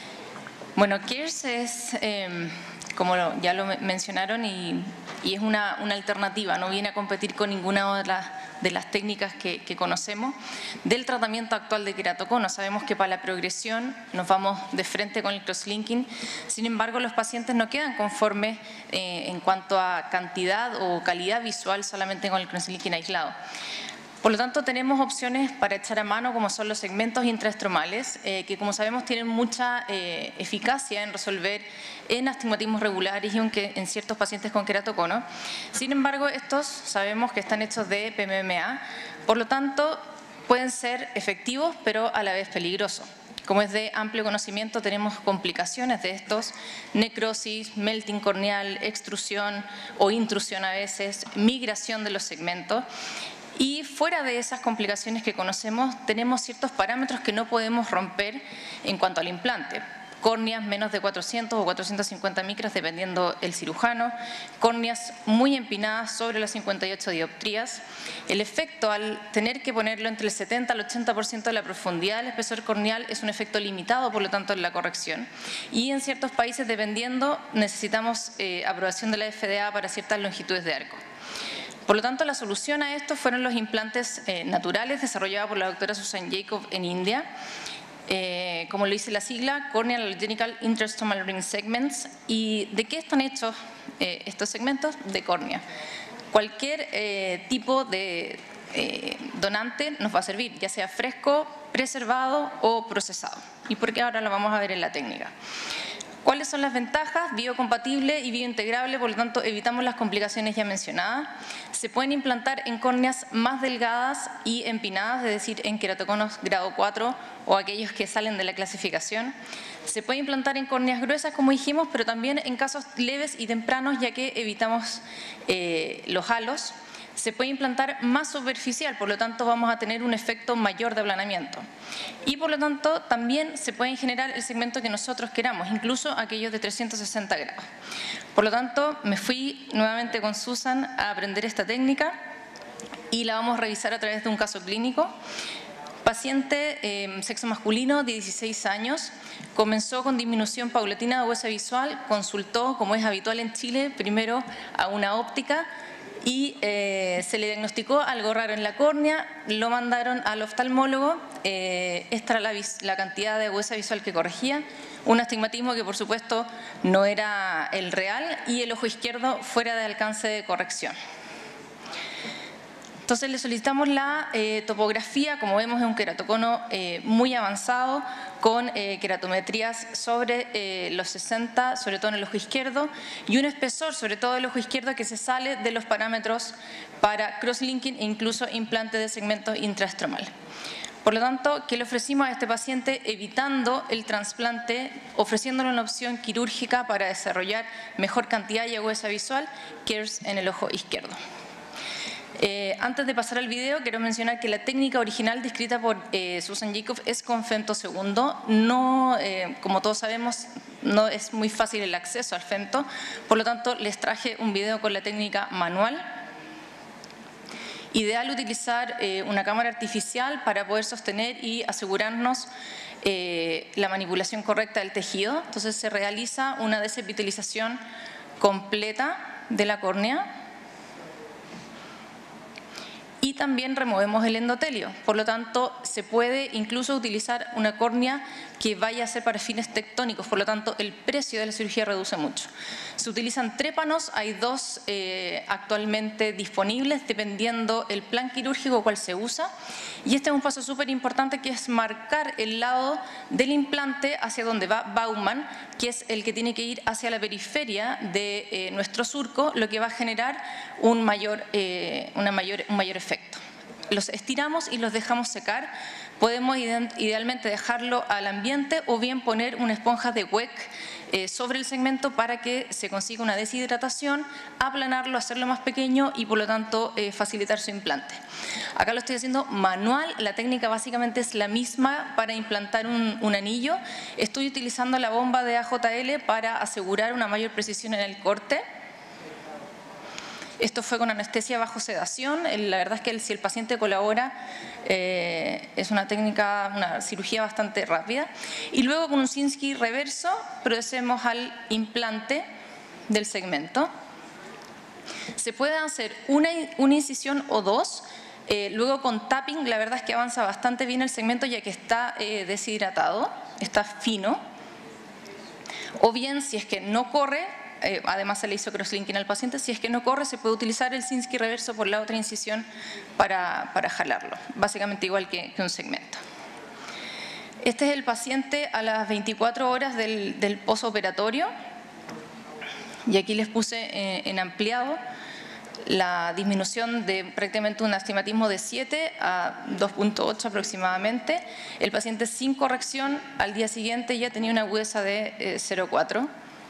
Bueno, CARES es, como ya lo mencionaron, y es una alternativa, no viene a competir con ninguna de las técnicas que conocemos del tratamiento actual de queratocono. Sabemos que para la progresión nos vamos de frente con el crosslinking, sin embargo los pacientes no quedan conformes en cuanto a cantidad o calidad visual solamente con el crosslinking aislado. Por lo tanto, tenemos opciones para echar a mano, como son los segmentos intraestromales, que como sabemos tienen mucha eficacia en resolver en astigmatismos regulares y aunque en ciertos pacientes con queratocono. Sin embargo, estos sabemos que están hechos de PMMA, por lo tanto pueden ser efectivos pero a la vez peligrosos. Como es de amplio conocimiento, tenemos complicaciones de estos: necrosis, melting corneal, extrusión o intrusión a veces, migración de los segmentos. Y fuera de esas complicaciones que conocemos, tenemos ciertos parámetros que no podemos romper en cuanto al implante. Córneas menos de 400 o 450 micras, dependiendo el cirujano. Córneas muy empinadas sobre las 58 dioptrías. El efecto al tener que ponerlo entre el 70 al 80% de la profundidad del espesor corneal es un efecto limitado, por lo tanto, en la corrección. Y en ciertos países, dependiendo, necesitamos aprobación de la FDA para ciertas longitudes de arco. Por lo tanto, la solución a esto fueron los implantes naturales desarrollados por la doctora Susan Jacob en India. Como lo dice la sigla, Corneal Allogenical Intraestromal Ring Segments. ¿Y de qué están hechos estos segmentos? De córnea. Cualquier tipo de donante nos va a servir, ya sea fresco, preservado o procesado. ¿Y por qué ahora lo vamos a ver en la técnica? ¿Cuáles son las ventajas? Biocompatible y biointegrable, por lo tanto evitamos las complicaciones ya mencionadas. Se pueden implantar en córneas más delgadas y empinadas, es decir, en queratoconos grado 4 o aquellos que salen de la clasificación. Se puede implantar en córneas gruesas, como dijimos, pero también en casos leves y tempranos, ya que evitamos los halos. Se puede implantar más superficial, por lo tanto vamos a tener un efecto mayor de aplanamiento. Y por lo tanto también se puede generar el segmento que nosotros queramos, incluso aquellos de 360 grados. Por lo tanto, me fui nuevamente con Susan a aprender esta técnica y la vamos a revisar a través de un caso clínico. Paciente, sexo masculino, de 16 años, comenzó con disminución paulatina de agudeza visual, consultó, como es habitual en Chile, primero a una óptica, y se le diagnosticó algo raro en la córnea, lo mandaron al oftalmólogo. Esta era la cantidad de agudeza visual que corregía, un astigmatismo que por supuesto no era el real y el ojo izquierdo fuera de alcance de corrección. Entonces le solicitamos la topografía, como vemos es un queratocono muy avanzado, con queratometrías sobre los 60, sobre todo en el ojo izquierdo, y un espesor, sobre todo el ojo izquierdo, que se sale de los parámetros para crosslinking e incluso implante de segmento intraestromal. Por lo tanto, ¿qué le ofrecimos a este paciente? Evitando el trasplante, ofreciéndole una opción quirúrgica para desarrollar mejor cantidad y agudeza visual, KERS en el ojo izquierdo. Antes de pasar al video, quiero mencionar que la técnica original descrita por Susan Jacob es con femto segundo. No, como todos sabemos, no es muy fácil el acceso al femto, por lo tanto les traje un video con la técnica manual. Ideal utilizar una cámara artificial para poder sostener y asegurarnos la manipulación correcta del tejido. Entonces se realiza una desepitelización completa de la córnea. Y también removemos el endotelio, por lo tanto se puede incluso utilizar una córnea que vaya a ser para fines tectónicos, por lo tanto el precio de la cirugía reduce mucho. Se utilizan trépanos, hay dos actualmente disponibles dependiendo el plan quirúrgico cual se usa, y este es un paso súper importante que es marcar el lado del implante hacia donde va Baumann, que es el que tiene que ir hacia la periferia de nuestro surco, lo que va a generar un mayor efecto. Los estiramos y los dejamos secar. Podemos idealmente dejarlo al ambiente o bien poner una esponja de Weck sobre el segmento para que se consiga una deshidratación, aplanarlo, hacerlo más pequeño y por lo tanto facilitar su implante. Acá lo estoy haciendo manual, la técnica básicamente es la misma para implantar un anillo. Estoy utilizando la bomba de AJL para asegurar una mayor precisión en el corte. Esto fue con anestesia bajo sedación. La verdad es que si el paciente colabora, es una técnica, una cirugía bastante rápida. Y luego con un Sinskey reverso procedemos al implante del segmento. Se puede hacer una incisión o dos. Luego con tapping, la verdad es que avanza bastante bien el segmento ya que está deshidratado, está fino. O bien, si es que no corre, además se le hizo crosslinking al paciente, si es que no corre se puede utilizar el Sinskey reverso por la otra incisión para jalarlo, básicamente igual que un segmento. Este es el paciente a las 24 horas del posoperatorio y aquí les puse en ampliado la disminución de prácticamente un astigmatismo de 7 a 2.8 aproximadamente. El paciente sin corrección al día siguiente ya tenía una agudeza de 0,4.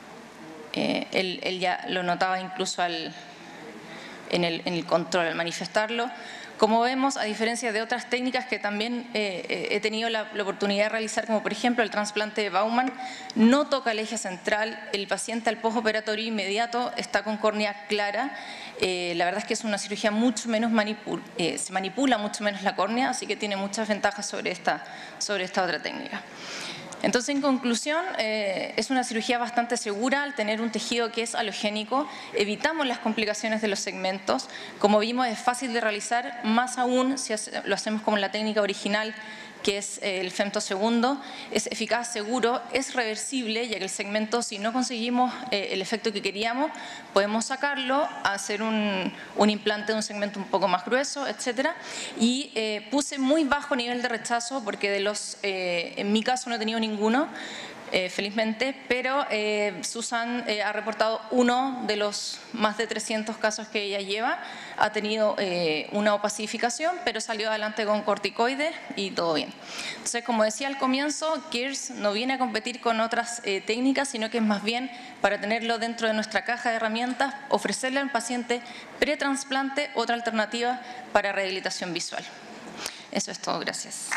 Él ya lo notaba incluso en el control, al manifestarlo. Como vemos, a diferencia de otras técnicas que también he tenido la oportunidad de realizar, como por ejemplo el trasplante de Baumann, no toca el eje central, el paciente al postoperatorio inmediato está con córnea clara. La verdad es que es una cirugía mucho menos se manipula mucho menos la córnea, así que tiene muchas ventajas sobre esta otra técnica. Entonces, en conclusión, es una cirugía bastante segura al tener un tejido que es halogénico, evitamos las complicaciones de los segmentos, como vimos es fácil de realizar, más aún si lo hacemos como en la técnica original, que es el femto segundo, es eficaz, seguro, es reversible, ya que el segmento, si no conseguimos el efecto que queríamos, podemos sacarlo, hacer un implante de un segmento un poco más grueso, etc. Y puse muy bajo nivel de rechazo, porque en mi caso no he tenido ninguno, felizmente, pero Susan ha reportado uno de los más de 300 casos que ella lleva, ha tenido una opacificación, pero salió adelante con corticoides y todo bien. Entonces, como decía al comienzo, KERS no viene a competir con otras técnicas, sino que es más bien para tenerlo dentro de nuestra caja de herramientas, ofrecerle al paciente pretransplante otra alternativa para rehabilitación visual. Eso es todo, gracias.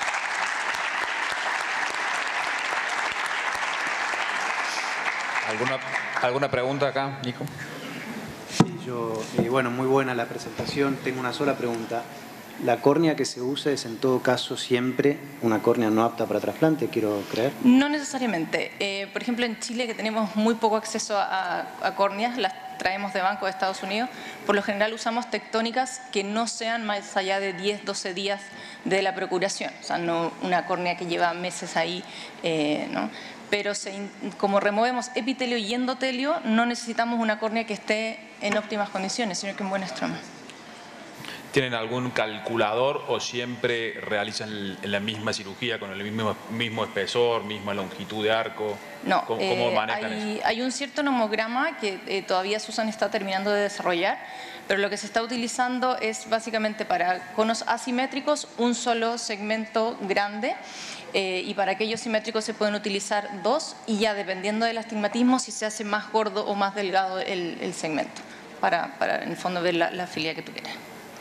¿Alguna pregunta acá, Nico? Sí, bueno, muy buena la presentación. Tengo una sola pregunta. ¿La córnea que se usa es en todo caso siempre una córnea no apta para trasplante, quiero creer? No necesariamente. Por ejemplo, en Chile, que tenemos muy poco acceso a córneas, las traemos de banco de Estados Unidos, por lo general usamos tectónicas que no sean más allá de 10, 12 días de la procuración. O sea, no una córnea que lleva meses ahí, ¿no? Pero como removemos epitelio y endotelio, no necesitamos una córnea que esté en óptimas condiciones, sino que en buen estroma. ¿Tienen algún calculador o siempre realizan la misma cirugía con el mismo espesor, misma longitud de arco? No, ¿Cómo manejan eso? hay un cierto nomograma que todavía Susan está terminando de desarrollar, pero lo que se está utilizando es básicamente para conos asimétricos un solo segmento grande, y para aquellos simétricos se pueden utilizar dos, y ya dependiendo del astigmatismo si se hace más gordo o más delgado el segmento, para en el fondo ver la filia que tú quieres.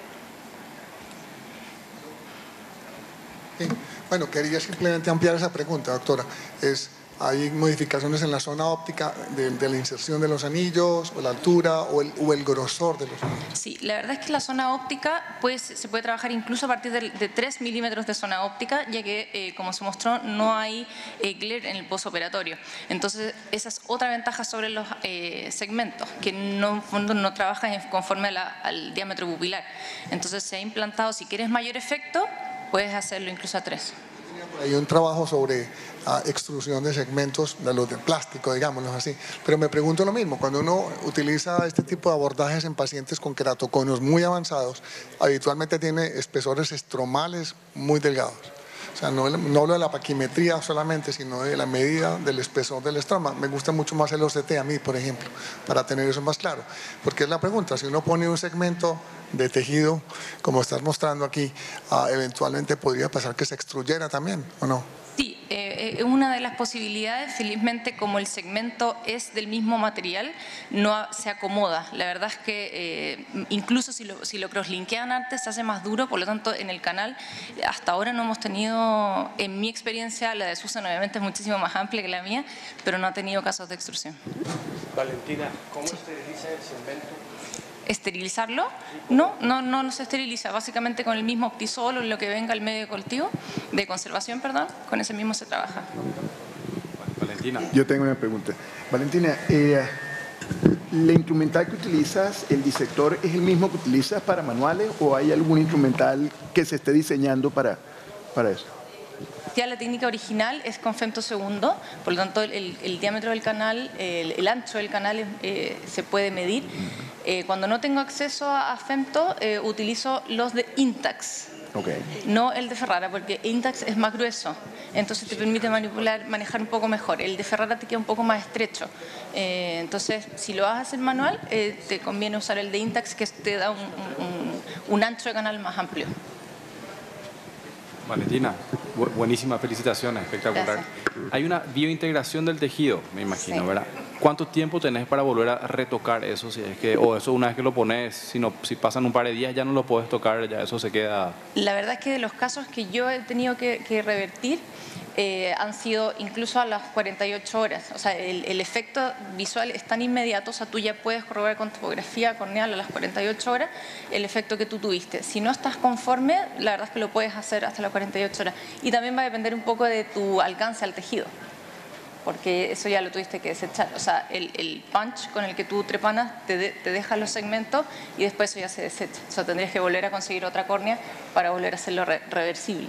Bueno, quería simplemente ampliar esa pregunta, doctora. ¿Hay modificaciones en la zona óptica de la inserción de los anillos, o la altura, o el grosor de los anillos? Sí, la verdad es que la zona óptica se puede trabajar incluso a partir de 3 milímetros de zona óptica, ya que, como se mostró, no hay glare en el postoperatorio. Entonces, esa es otra ventaja sobre los segmentos, que en fondo no trabajan conforme al diámetro pupilar. Entonces, se ha implantado, si quieres mayor efecto, puedes hacerlo incluso a 3. Hay un trabajo sobre extrusión de segmentos de los de plástico, digámoslo así. Pero me pregunto lo mismo, cuando uno utiliza este tipo de abordajes en pacientes con queratoconos muy avanzados, habitualmente tiene espesores estromales muy delgados. O sea, no hablo de la paquimetría solamente, sino de la medida del espesor del estroma. Me gusta mucho más el OCT a mí, por ejemplo, para tener eso más claro. Porque es la pregunta, si uno pone un segmento de tejido, como estás mostrando aquí, eventualmente podría pasar que se extruyera también, ¿o no? Sí, una de las posibilidades, felizmente como el segmento es del mismo material, no se acomoda. La verdad es que incluso si lo crosslinkean antes se hace más duro, por lo tanto en el canal hasta ahora no hemos tenido, en mi experiencia, la de Susan obviamente es muchísimo más amplia que la mía, pero no ha tenido casos de extrusión. Valentina, ¿cómo esteriliza el segmento? ¿Esterilizarlo? No se esteriliza, básicamente con el mismo Optisol o lo que venga al medio de cultivo, de conservación, perdón, con ese mismo se trabaja. Valentina. Yo tengo una pregunta. Valentina, ¿la instrumental que utilizas, el disector, es el mismo que utilizas para manuales o hay algún instrumental que se esté diseñando para eso? Ya la técnica original es con femto segundo, por lo tanto el diámetro del canal, el ancho del canal se puede medir. Cuando no tengo acceso a femto, utilizo los de Intax, no el de Ferrara, porque Intax es más grueso, entonces te permite manejar un poco mejor. El de Ferrara te queda un poco más estrecho, entonces si lo vas a hacer manual, te conviene usar el de Intax, que te da un ancho de canal más amplio. Valentina, buenísima, felicitaciones, espectacular. Gracias. Hay una biointegración del tejido, me imagino, Sí. ¿verdad? ¿Cuánto tiempo tenés para volver a retocar eso? Si es que, o eso una vez que lo pones, si pasan un par de días ya no lo puedes tocar, ya eso se queda... La verdad es que de los casos que yo he tenido que revertir, han sido incluso a las 48 horas. O sea, el efecto visual es tan inmediato, o sea, tú ya puedes corroborar con topografía corneal a las 48 horas el efecto que tú tuviste. Si no estás conforme, la verdad es que lo puedes hacer hasta las 48 horas. Y también va a depender un poco de tu alcance al tejido, porque eso ya lo tuviste que desechar. O sea, el punch con el que tú trepanas te deja los segmentos y después eso ya se desecha. O sea, tendrías que volver a conseguir otra córnea para volver a hacerlo reversible.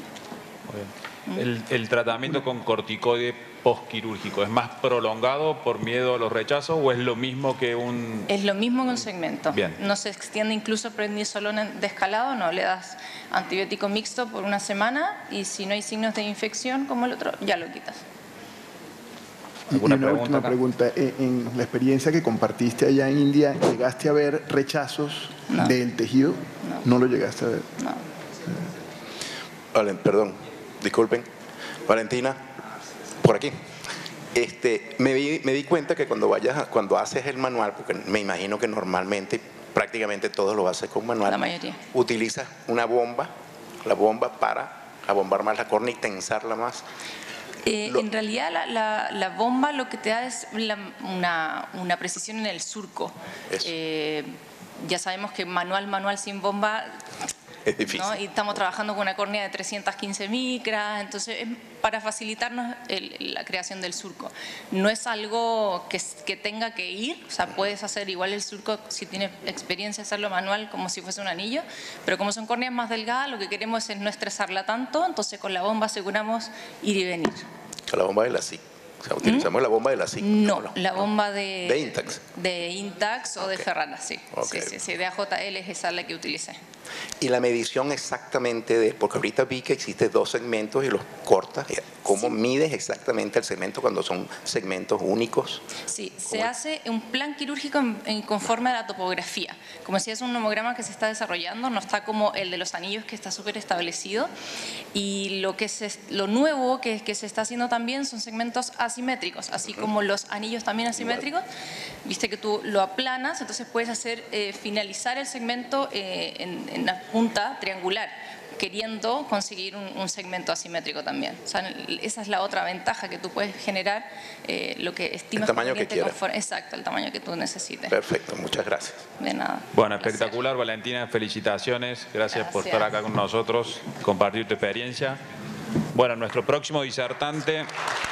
¿El tratamiento con corticoide postquirúrgico es más prolongado por miedo a los rechazos o es lo mismo que un...? Es lo mismo que un segmento. Bien. No se extiende incluso prednisolona de escalado, no, le das antibiótico mixto por una semana y si no hay signos de infección como el otro, ya lo quitas. Y una última pregunta, en la experiencia que compartiste allá en India, ¿llegaste a ver rechazos del tejido? No lo llegaste a ver. No. Vale, perdón, disculpen. Valentina, por aquí. Me di cuenta que cuando haces el manual, porque me imagino que normalmente, prácticamente todos lo haces con manual, La mayoría. utilizas una bomba, la bomba para abombar más la córnea y tensarla más. En realidad la bomba lo que te da es una precisión en el surco. Ya sabemos que manual sin bomba es difícil, ¿no? Y estamos trabajando con una córnea de 315 micras, entonces es para facilitarnos la creación del surco. No es algo que tenga que ir, o sea, puedes hacer igual el surco si tienes experiencia hacerlo manual como si fuese un anillo, pero como son córneas más delgadas, lo que queremos es no estresarla tanto, entonces con la bomba aseguramos ir y venir. con la bomba de la SIC. O sea, utilizamos la bomba de la SIC. No, la bomba de Intax. De Intax o de Ferrana, sí. Okay. Sí, de AJL es esa la que utilicé. Y la medición exactamente de, porque ahorita vi que existe 2 segmentos y los cortas, ¿cómo mides exactamente el segmento cuando son segmentos únicos? Sí, se hace un plan quirúrgico conforme a la topografía. Como decía, es un nomograma que se está desarrollando, no está como el de los anillos que está súper establecido. Y lo nuevo que se está haciendo también son segmentos asimétricos, así como los anillos también asimétricos. Viste que tú lo aplanas, entonces puedes hacer finalizar el segmento en una punta triangular, queriendo conseguir un segmento asimétrico también. O sea, esa es la otra ventaja, que tú puedes generar lo que estimas. El tamaño que quieras. Exacto, el tamaño que tú necesites. Perfecto, muchas gracias. De nada. Bueno, espectacular, Valentina, felicitaciones. Gracias por estar acá con nosotros, compartir tu experiencia. Bueno, nuestro próximo disertante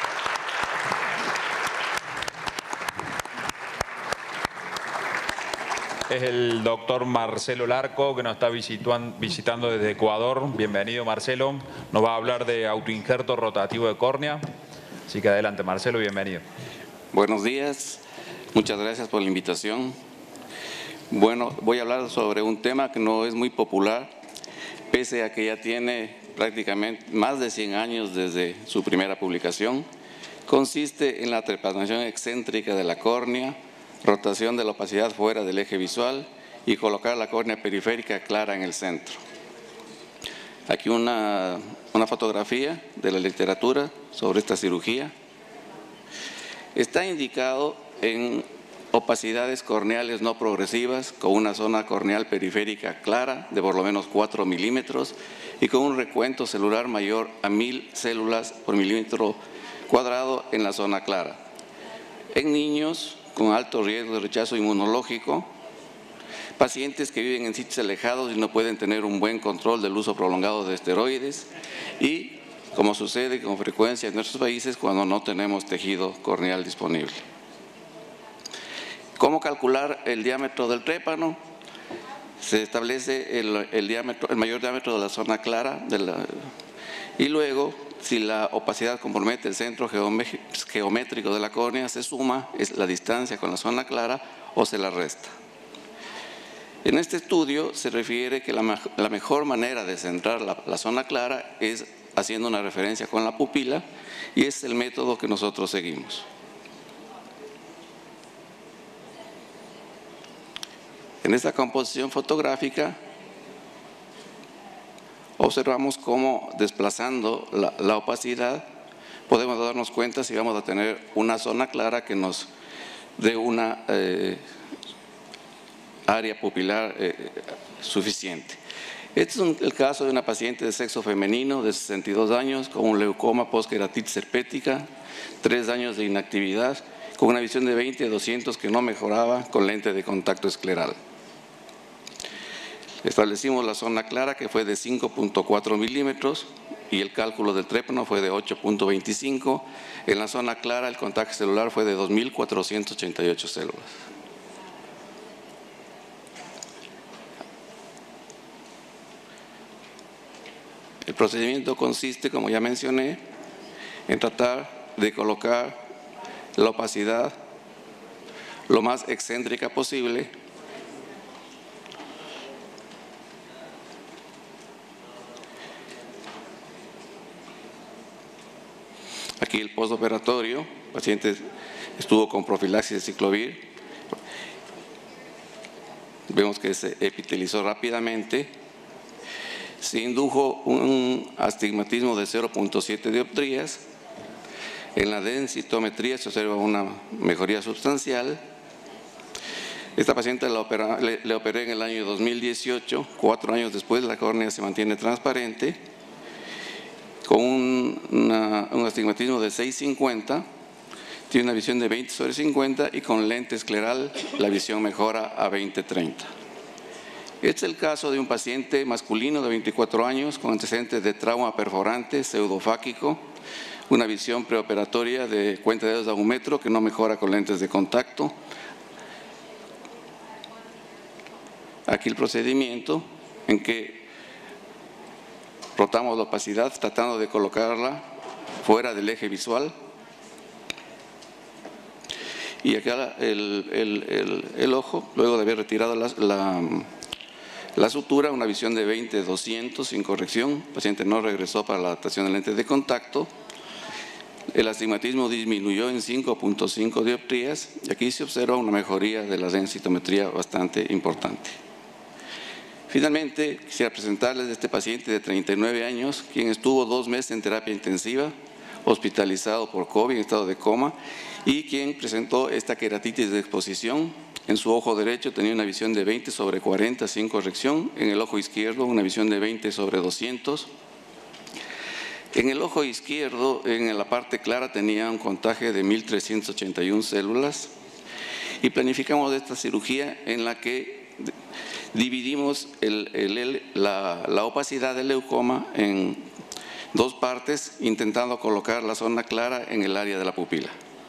es el doctor Marcelo Larco, que nos está visitando desde Ecuador. Bienvenido, Marcelo. Nos va a hablar de autoinjerto rotativo de córnea. Así que adelante, Marcelo, bienvenido. Buenos días, muchas gracias por la invitación. Bueno, voy a hablar sobre un tema que no es muy popular, pese a que ya tiene prácticamente más de 100 años desde su primera publicación. Consiste en la trepanación excéntrica de la córnea, rotación de la opacidad fuera del eje visual y colocar la córnea periférica clara en el centro. Aquí una fotografía de la literatura sobre esta cirugía. Está indicado en opacidades corneales no progresivas con una zona corneal periférica clara de por lo menos 4 milímetros y con un recuento celular mayor a 1000 células por milímetro cuadrado en la zona clara. En niños con alto riesgo de rechazo inmunológico, pacientes que viven en sitios alejados y no pueden tener un buen control del uso prolongado de esteroides y, como sucede con frecuencia en nuestros países, cuando no tenemos tejido corneal disponible. ¿Cómo calcular el diámetro del trépano? Se establece el mayor diámetro de la zona clara y luego, si la opacidad compromete el centro geométrico de la córnea, se suma la distancia con la zona clara o se la resta. En este estudio se refiere que la mejor manera de centrar la zona clara es haciendo una referencia con la pupila y es el método que nosotros seguimos. En esta composición fotográfica observamos cómo, desplazando la opacidad, podemos darnos cuenta si vamos a tener una zona clara que nos dé una área pupilar suficiente. Este es el caso de una paciente de sexo femenino de 62 años con un leucoma postqueratitis herpética, 3 años de inactividad, con una visión de 20/200 que no mejoraba con lente de contacto escleral. Establecimos la zona clara, que fue de 5.4 milímetros y el cálculo del trépano fue de 8.25. En la zona clara el contacto celular fue de 2.488 células. El procedimiento consiste, como ya mencioné, en tratar de colocar la opacidad lo más excéntrica posible Aquí el postoperatorio, el paciente estuvo con profilaxis de ciclovir. Vemos que se epitelizó rápidamente. Se indujo un astigmatismo de 0.7 dioptrías. En la densitometría se observa una mejoría sustancial. Esta paciente le operé en el año 2018, 4 años después la córnea se mantiene transparente, con un astigmatismo de 6.50, tiene una visión de 20/50 y con lente escleral la visión mejora a 20/30. Este es el caso de un paciente masculino de 24 años con antecedentes de trauma perforante pseudofáquico, una visión preoperatoria de cuenta de dedos a 1 metro que no mejora con lentes de contacto. Aquí el procedimiento en que rotamos la opacidad tratando de colocarla fuera del eje visual. Y acá el ojo, luego de haber retirado la sutura, una visión de 20/200 sin corrección. El paciente no regresó para la adaptación del lente de contacto. El astigmatismo disminuyó en 5.5 dioptrías y aquí se observa una mejoría de la densitometría bastante importante. Finalmente, quisiera presentarles a este paciente de 39 años, quien estuvo 2 meses en terapia intensiva, hospitalizado por COVID en estado de coma y quien presentó esta queratitis de exposición. En su ojo derecho tenía una visión de 20/40 sin corrección, en el ojo izquierdo una visión de 20/200. En el ojo izquierdo, en la parte clara, tenía un contagio de 1.381 células y planificamos esta cirugía en la que dividimos la opacidad del leucoma en 2 partes, intentando colocar la zona clara en el área de la pupila.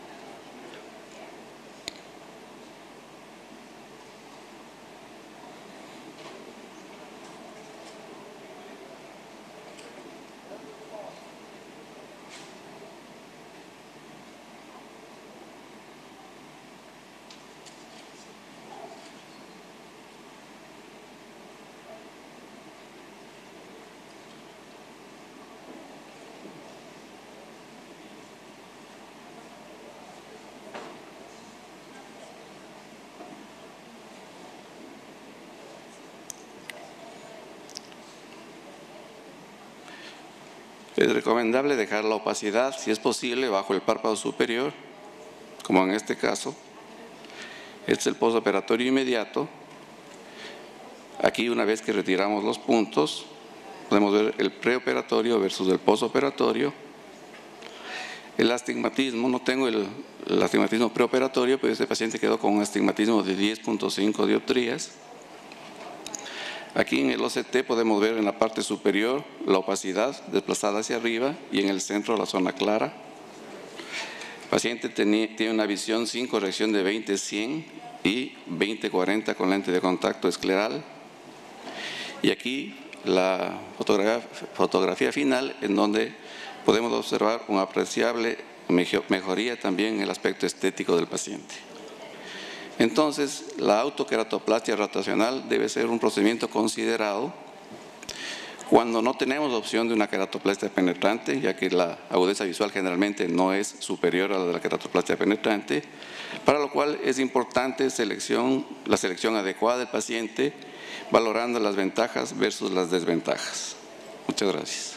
Es recomendable dejar la opacidad, si es posible, bajo el párpado superior, como en este caso. Este es el postoperatorio inmediato. Aquí, una vez que retiramos los puntos, podemos ver el preoperatorio versus el postoperatorio. El astigmatismo, no tengo el astigmatismo preoperatorio, pero este paciente quedó con un astigmatismo de 10.5 dioptrías. Aquí en el OCT podemos ver en la parte superior la opacidad desplazada hacia arriba y en el centro la zona clara. El paciente tiene una visión sin corrección de 20/100 y 20/40 con lente de contacto escleral. Y aquí la fotografía final, en donde podemos observar una apreciable mejoría también en el aspecto estético del paciente. Entonces, la autoqueratoplastia rotacional debe ser un procedimiento considerado cuando no tenemos opción de una queratoplastia penetrante, ya que la agudeza visual generalmente no es superior a la de la queratoplastia penetrante, para lo cual es importante la selección adecuada del paciente, valorando las ventajas versus las desventajas. Muchas gracias.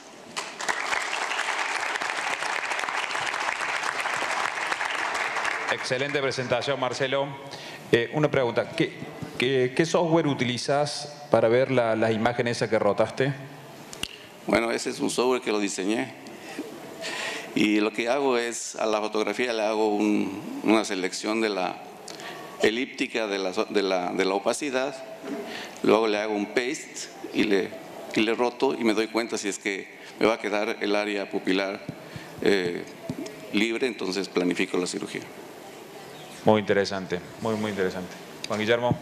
Excelente presentación, Marcelo. Una pregunta, ¿qué software utilizas para ver las imágenes esas que rotaste? Bueno, ese es un software que lo diseñé. Y lo que hago es, a la fotografía le hago una selección de la elíptica de la opacidad, luego le hago un paste y le roto y me doy cuenta si es que me va a quedar el área pupilar libre, entonces planifico la cirugía. Muy interesante, muy interesante. Juan Guillermo.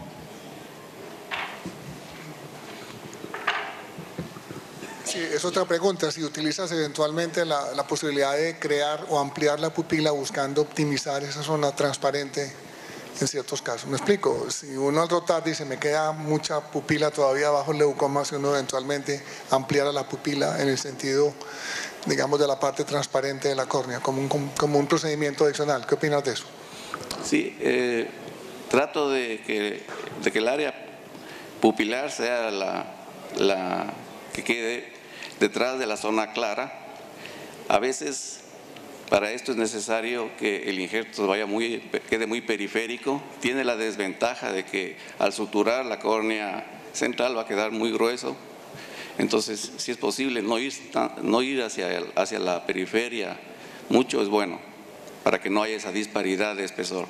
Sí, es otra pregunta. Si utilizas eventualmente la posibilidad de crear o ampliar la pupila buscando optimizar esa zona transparente en ciertos casos. Me explico. Si uno al rotar dice me queda mucha pupila todavía bajo el leucoma, si uno eventualmente ampliara la pupila en el sentido, digamos, de la parte transparente de la córnea, como un procedimiento adicional. ¿Qué opinas de eso? Sí, trato de que el área pupilar sea la que quede detrás de la zona clara. A veces para esto es necesario que el injerto quede muy periférico. Tiene la desventaja de que al suturar la córnea central va a quedar muy grueso. Entonces, si es posible no ir hacia la periferia mucho, es bueno, para que no haya esa disparidad de espesor.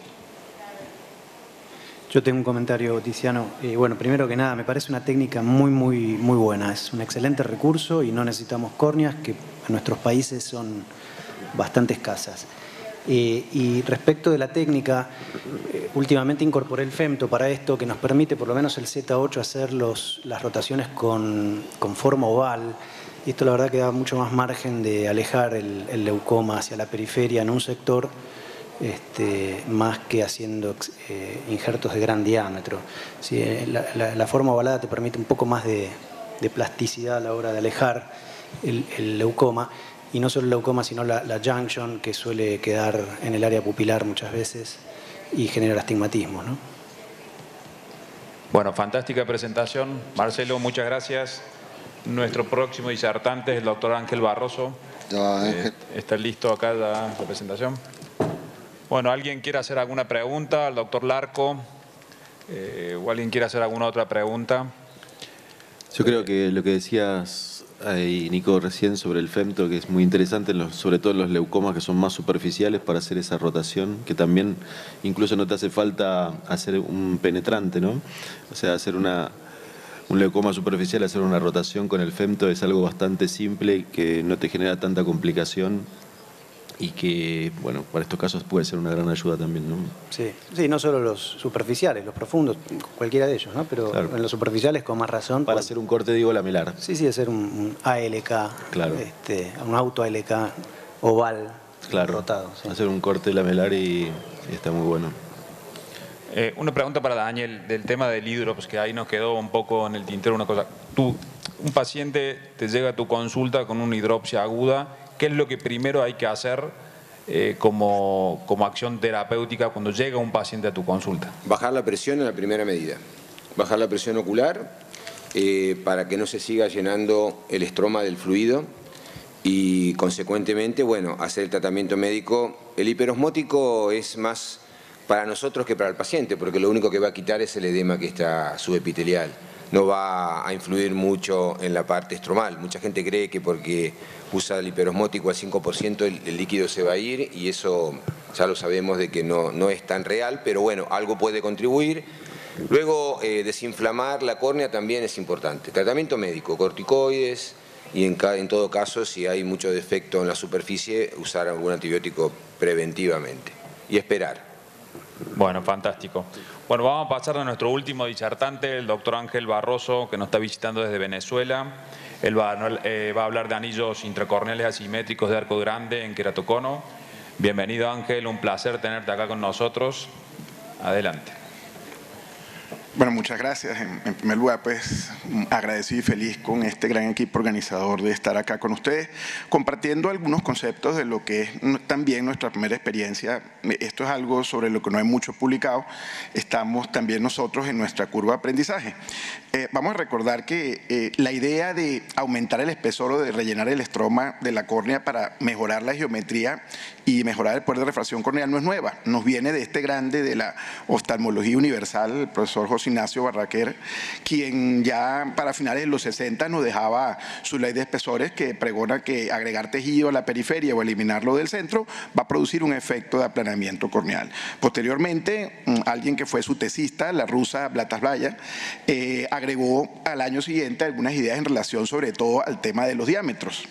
Yo tengo un comentario, Tiziano. Bueno, primero que nada, me parece una técnica muy buena. Es un excelente recurso y no necesitamos córneas, que en nuestros países son bastante escasas. Y respecto de la técnica, últimamente incorporé el femto para esto, que nos permite, por lo menos el Z8, hacer las rotaciones con forma oval. Y esto la verdad que da mucho más margen de alejar el leucoma hacia la periferia en un sector más que haciendo injertos de gran diámetro. ¿Sí? La forma ovalada te permite un poco más de plasticidad a la hora de alejar el leucoma, y no solo el leucoma, sino la junction, que suele quedar en el área pupilar muchas veces y genera astigmatismo, ¿no? Bueno, fantástica presentación. Marcelo, muchas gracias. Nuestro próximo disertante es el doctor Ángel Barroso. ¿Está listo acá la presentación? Bueno, ¿alguien quiere hacer alguna pregunta al doctor Larco? ¿O alguien quiere hacer alguna otra pregunta? Yo creo que lo que decías ahí, Nico, recién sobre el femto, que es muy interesante, sobre todo en los leucomas que son más superficiales, para hacer esa rotación, que también incluso no te hace falta hacer un penetrante, ¿no? O sea, hacer un leucoma superficial, hacer una rotación con el femto es algo bastante simple, que no te genera tanta complicación y que, bueno, para estos casos puede ser una gran ayuda también, ¿no? Sí, sí, no solo los superficiales, los profundos, cualquiera de ellos, ¿no? Pero claro, en los superficiales con más razón. Para hacer un corte, digo, lamelar. Sí, sí, hacer un ALK, claro, un auto ALK oval, claro, rotado. Sí. Hacer un corte lamelar y está muy bueno. Una pregunta para Daniel del tema del hidrops, que ahí nos quedó un poco en el tintero una cosa. Un paciente te llega a tu consulta con una hidropsia aguda. ¿Qué es lo que primero hay que hacer como acción terapéutica cuando llega un paciente a tu consulta? Bajar la presión en la primera medida. Bajar la presión ocular para que no se siga llenando el estroma del fluido y, consecuentemente, bueno, hacer el tratamiento médico. El hiperosmótico es más para nosotros que para el paciente, porque lo único que va a quitar es el edema que está subepitelial. No va a influir mucho en la parte estromal. Mucha gente cree que porque usa el hiperosmótico al 5% el líquido se va a ir, y eso ya lo sabemos de que no es tan real, pero bueno, algo puede contribuir. Luego, desinflamar la córnea también es importante. Tratamiento médico, corticoides, y en todo caso, si hay mucho defecto en la superficie, usar algún antibiótico preventivamente y esperar. Bueno, fantástico. Bueno, vamos a pasar a nuestro último disertante, el doctor Ángel Barroso, que nos está visitando desde Venezuela. Él va a hablar de anillos intracorneales asimétricos de arco grande en queratocono. Bienvenido, Ángel, un placer tenerte acá con nosotros. Adelante. Bueno, muchas gracias. En primer lugar, pues, agradecido y feliz con este gran equipo organizador de estar acá con ustedes, compartiendo algunos conceptos de lo que es también nuestra primera experiencia. Esto es algo sobre lo que no hay mucho publicado. Estamos también nosotros en nuestra curva de aprendizaje. Vamos a recordar que la idea de aumentar el espesor o de rellenar el estroma de la córnea para mejorar la geometría y mejorar el poder de refracción corneal no es nueva. Nos viene de este grande de la oftalmología universal, el profesor José Ignacio Barraquer, quien ya para finales de los 60 nos dejaba su ley de espesores, que pregona que agregar tejido a la periferia o eliminarlo del centro va a producir un efecto de aplanamiento corneal. Posteriormente, alguien que fue su tesista, la rusa Blataslaya, agregó al año siguiente algunas ideas en relación sobre todo al tema de los diámetros.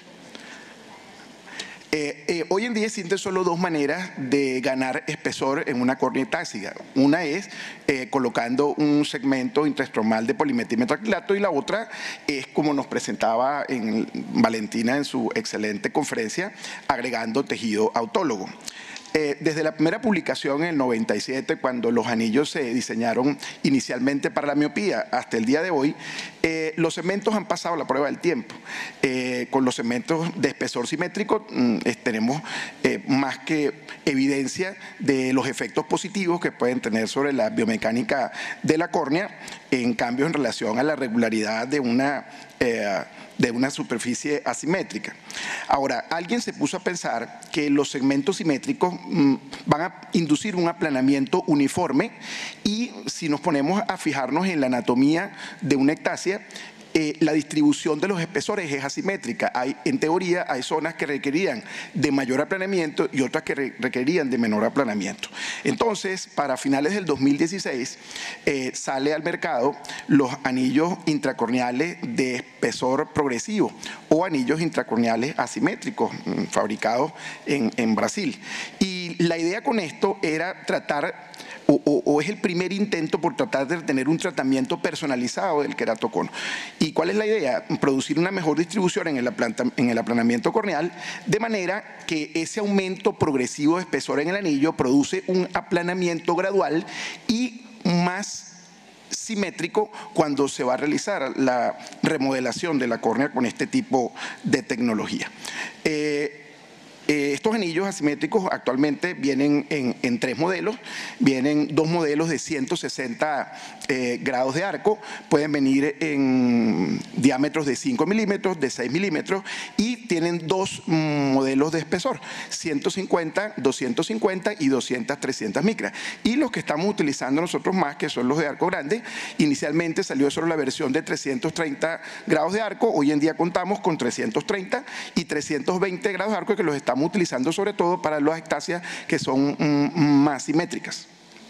Hoy en día existen solo dos maneras de ganar espesor en una córnea etáxica. Una es colocando un segmento intraestromal de polimetilmetacrilato, y la otra es, como nos presentaba Valentina en su excelente conferencia, agregando tejido autólogo. Desde la primera publicación en el 97, cuando los anillos se diseñaron inicialmente para la miopía, hasta el día de hoy, los segmentos han pasado la prueba del tiempo. Con los segmentos de espesor simétrico tenemos más que evidencia de los efectos positivos que pueden tener sobre la biomecánica de la córnea, en cambio en relación a la regularidad de una superficie asimétrica. Ahora, alguien se puso a pensar que los segmentos simétricos van a inducir un aplanamiento uniforme, y si nos ponemos a fijarnos en la anatomía de una ectasia, la distribución de los espesores es asimétrica. En teoría, hay zonas que requerían de mayor aplanamiento y otras que requerían de menor aplanamiento. Entonces, para finales del 2016, sale al mercado los anillos intracorneales de espesor progresivo o anillos intracorneales asimétricos, fabricados en Brasil. Y la idea con esto era tratar o es el primer intento por tratar de tener un tratamiento personalizado del queratocono. ¿Y cuál es la idea? Producir una mejor distribución en el aplanamiento corneal, de manera que ese aumento progresivo de espesor en el anillo produce un aplanamiento gradual y más simétrico cuando se va a realizar la remodelación de la córnea con este tipo de tecnología. Estos anillos asimétricos actualmente vienen en 3 modelos, vienen 2 modelos de 160 grados de arco, pueden venir en diámetros de 5 milímetros, de 6 milímetros y tienen 2 modelos de espesor, 150, 250 y 200, 300 micras. Y los que estamos utilizando nosotros más, que son los de arco grande, inicialmente salió solo la versión de 330 grados de arco, hoy en día contamos con 330 y 320 grados de arco que los estamos utilizando sobre todo para las ectasias que son más simétricas.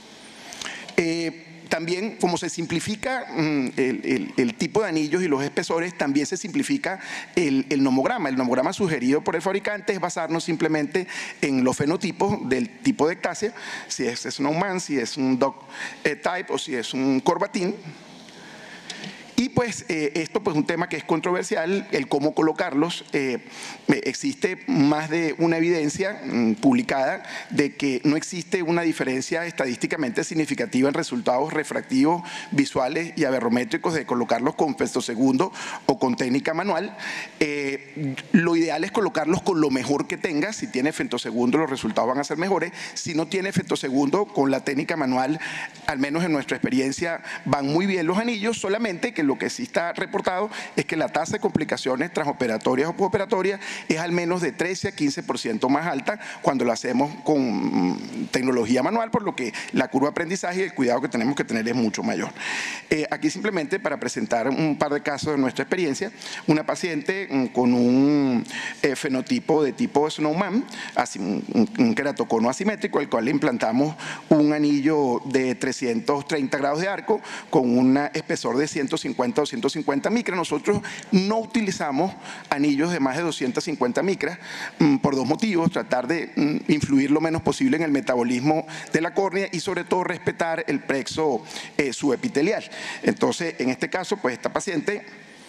También, como se simplifica el tipo de anillos y los espesores, también se simplifica el nomograma. El nomograma sugerido por el fabricante es basarnos simplemente en los fenotipos del tipo de ectasia, si es Snowman, si es un dog type o si es un corbatín. Y pues esto pues un tema que es controversial, el cómo colocarlos. Existe más de una evidencia publicada de que no existe una diferencia estadísticamente significativa en resultados refractivos, visuales y aberrométricos de colocarlos con femtosegundo o con técnica manual. Lo ideal es colocarlos con lo mejor que tengas. Si tiene femtosegundo los resultados van a ser mejores. Si no tiene femtosegundo, con la técnica manual, al menos en nuestra experiencia, van muy bien los anillos, solamente que lo que sí está reportado es que la tasa de complicaciones transoperatorias o postoperatorias es al menos de 13 a 15% más alta cuando lo hacemos con tecnología manual, por lo que la curva de aprendizaje y el cuidado que tenemos que tener es mucho mayor. Aquí simplemente para presentar un par de casos de nuestra experiencia, una paciente con un fenotipo de tipo Snowman, un queratocono asimétrico, al cual le implantamos un anillo de 330 grados de arco con un espesor de 150 o 150 micras. Nosotros no utilizamos anillos de más de 250 micras por 2 motivos: tratar de influir lo menos posible en el metabolismo de la córnea y sobre todo respetar el plexo subepitelial. Entonces, en este caso, pues esta paciente,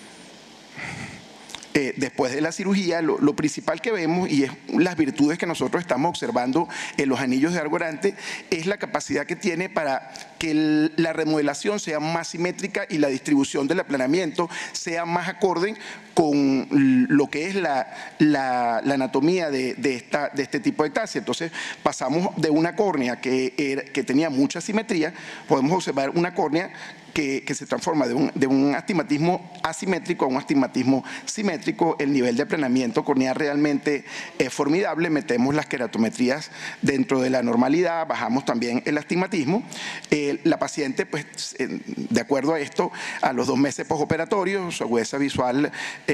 después de la cirugía, lo principal que vemos, y es las virtudes que nosotros estamos observando en los anillos de arco grande, es la capacidad que tiene para que la remodelación sea más simétrica y la distribución del aplanamiento sea más acorde con lo que es la anatomía de este tipo de ectasia. Entonces pasamos de una córnea que tenía mucha simetría, podemos observar una córnea que se transforma de un astigmatismo asimétrico a un astigmatismo simétrico. El nivel de aplanamiento corneal realmente es formidable. Metemos las queratometrías dentro de la normalidad, bajamos también el astigmatismo. La paciente, pues, de acuerdo a esto, a los 2 meses postoperatorio, su agudeza visual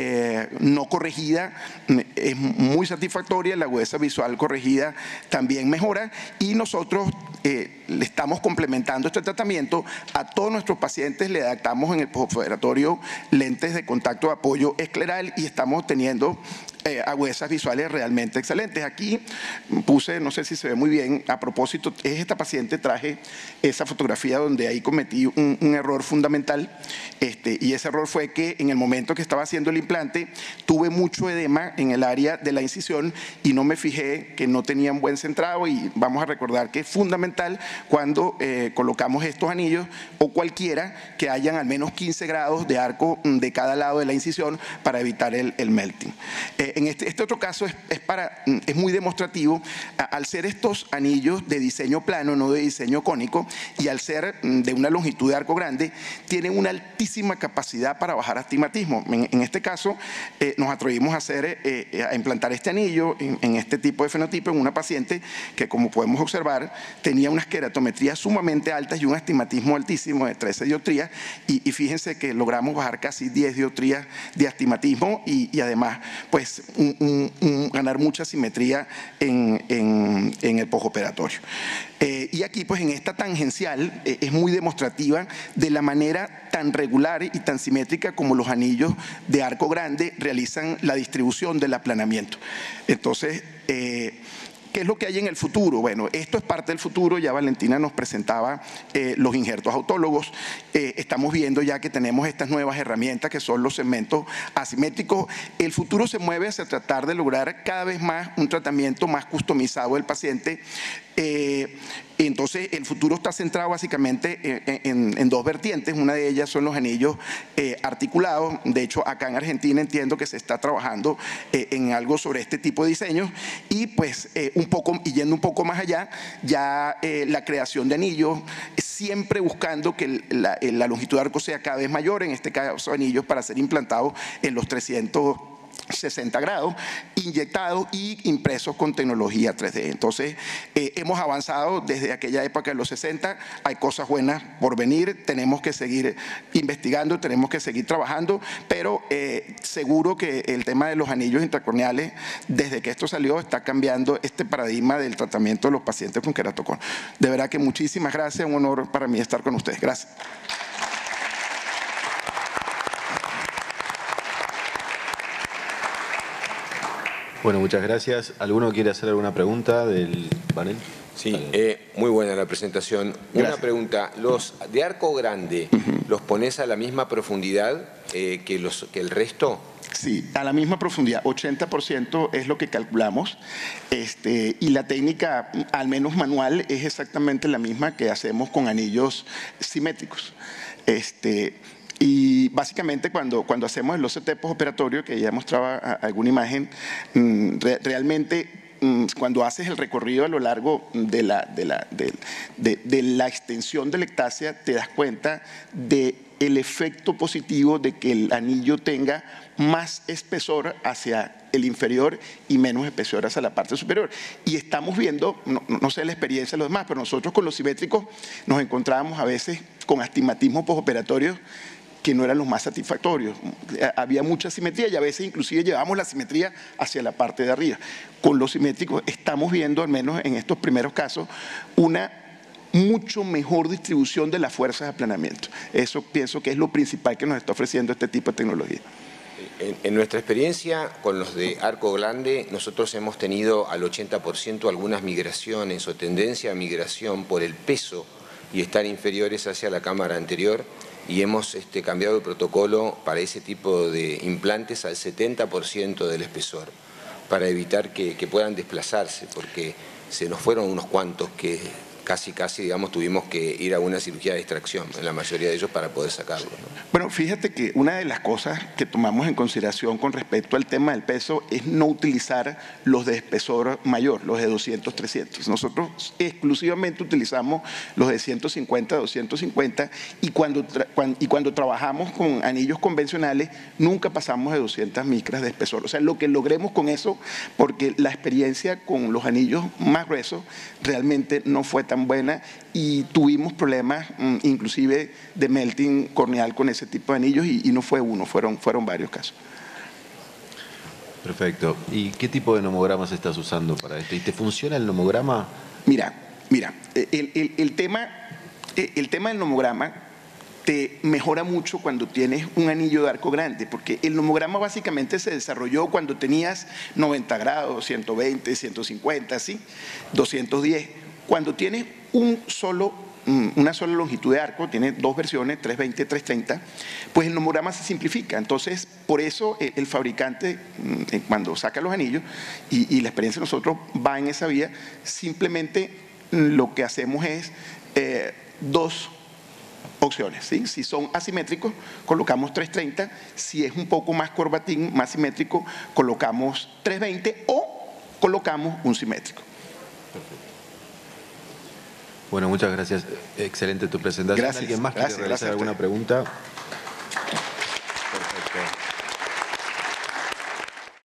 no corregida es muy satisfactoria, la agudeza visual corregida también mejora, y nosotros le estamos complementando este tratamiento a todos nuestros pacientes. Le adaptamos en el postoperatorio lentes de contacto de apoyo escleral y estamos teniendo agudezas visuales realmente excelentes. Aquí puse, no sé si se ve muy bien, a propósito, es esta paciente, traje esa fotografía donde ahí cometí un error fundamental, y ese error fue que en el momento que estaba haciendo el implante tuve mucho edema en el área de la incisión y no me fijé que no tenían buen centrado. Y vamos a recordar que es fundamental cuando colocamos estos anillos, o cualquiera, que hayan al menos 15 grados de arco de cada lado de la incisión para evitar el melting. En este otro caso es muy demostrativo, al ser estos anillos de diseño plano, no de diseño cónico, y al ser de una longitud de arco grande, tienen una altísima capacidad para bajar astigmatismo. En este caso nos atrevimos a implantar este anillo en este tipo de fenotipo en una paciente que, como podemos observar, tenía unas queratometrías sumamente altas y un astigmatismo altísimo de 13 dioptrías, y fíjense que logramos bajar casi 10 dioptrías de astigmatismo y además pues ganar mucha simetría en el postoperatorio. Y aquí, pues, en esta tangencial es muy demostrativa de la manera tan regular y tan simétrica como los anillos de arco grande realizan la distribución del aplanamiento. Entonces, ¿qué es lo que hay en el futuro? Bueno, esto es parte del futuro, ya Valentina nos presentaba los injertos autólogos, estamos viendo ya que tenemos estas nuevas herramientas que son los segmentos asimétricos. El futuro se mueve hacia tratar de lograr cada vez más un tratamiento más customizado del paciente. Entonces el futuro está centrado básicamente en dos vertientes. Una de ellas son los anillos articulados. De hecho, acá en Argentina entiendo que se está trabajando en algo sobre este tipo de diseños, y pues yendo un poco más allá, ya la creación de anillos, siempre buscando que la longitud de arco sea cada vez mayor, en este caso anillos para ser implantados en los 360 grados, inyectados y impresos con tecnología 3D. Entonces, hemos avanzado desde aquella época de los 60, hay cosas buenas por venir, tenemos que seguir investigando, tenemos que seguir trabajando, pero seguro que el tema de los anillos intracorneales, desde que esto salió, está cambiando este paradigma del tratamiento de los pacientes con queratoconus. De verdad que muchísimas gracias, un honor para mí estar con ustedes. Gracias. Bueno, muchas gracias. ¿Alguno quiere hacer alguna pregunta del panel? Sí, muy buena la presentación. Gracias. Una pregunta, ¿los de arco grande los pones a la misma profundidad que el resto? Sí, a la misma profundidad, 80% es lo que calculamos, y la técnica, al menos manual, es exactamente la misma que hacemos con anillos simétricos. Y básicamente cuando hacemos el OCT postoperatorio, que ya mostraba alguna imagen, realmente cuando haces el recorrido a lo largo de la extensión de la ectasia, te das cuenta del efecto positivo de que el anillo tenga más espesor hacia el inferior y menos espesor hacia la parte superior. Y estamos viendo, no sé la experiencia de los demás, pero nosotros con los simétricos nos encontrábamos a veces con astigmatismo postoperatorio que no eran los más satisfactorios. Había mucha simetría y a veces inclusive llevábamos la simetría hacia la parte de arriba. Con los simétricos estamos viendo, al menos en estos primeros casos, una mucho mejor distribución de las fuerzas de aplanamiento. Eso pienso que es lo principal que nos está ofreciendo este tipo de tecnología. En nuestra experiencia con los de arco grande, nosotros hemos tenido al 80% algunas migraciones o tendencia a migración por el peso y estar inferiores hacia la cámara anterior, y hemos cambiado el protocolo para ese tipo de implantes al 70% del espesor, para evitar que puedan desplazarse, porque se nos fueron unos cuantos que casi, digamos, tuvimos que ir a una cirugía de extracción, en la mayoría de ellos, para poder sacarlo, ¿no? Bueno, fíjate que una de las cosas que tomamos en consideración con respecto al tema del peso es no utilizar los de espesor mayor, los de 200, 300. Nosotros exclusivamente utilizamos los de 150, 250, y cuando trabajamos con anillos convencionales nunca pasamos de 200 micras de espesor. O sea, lo que logremos con eso, porque la experiencia con los anillos más gruesos realmente no fue tan buena y tuvimos problemas inclusive de melting corneal con ese tipo de anillos, y no fue uno, fueron varios casos. Perfecto. ¿Y qué tipo de nomogramas estás usando para esto? ¿Y te funciona el nomograma? Mira, el tema del nomograma te mejora mucho cuando tienes un anillo de arco grande, porque el nomograma básicamente se desarrolló cuando tenías 90 grados, 120, 150, ¿sí? 210. Cuando tienes una sola longitud de arco, tiene dos versiones, 320, 330, pues el nomograma se simplifica. Entonces, por eso el fabricante, cuando saca los anillos, y la experiencia de nosotros va en esa vía, simplemente lo que hacemos es dos opciones, ¿sí? Si son asimétricos, colocamos 330, si es un poco más corbatín, más simétrico, colocamos 320 o colocamos un simétrico. Perfecto. Bueno, muchas gracias. Excelente tu presentación. Gracias. ¿Alguien más quiere realizar alguna pregunta?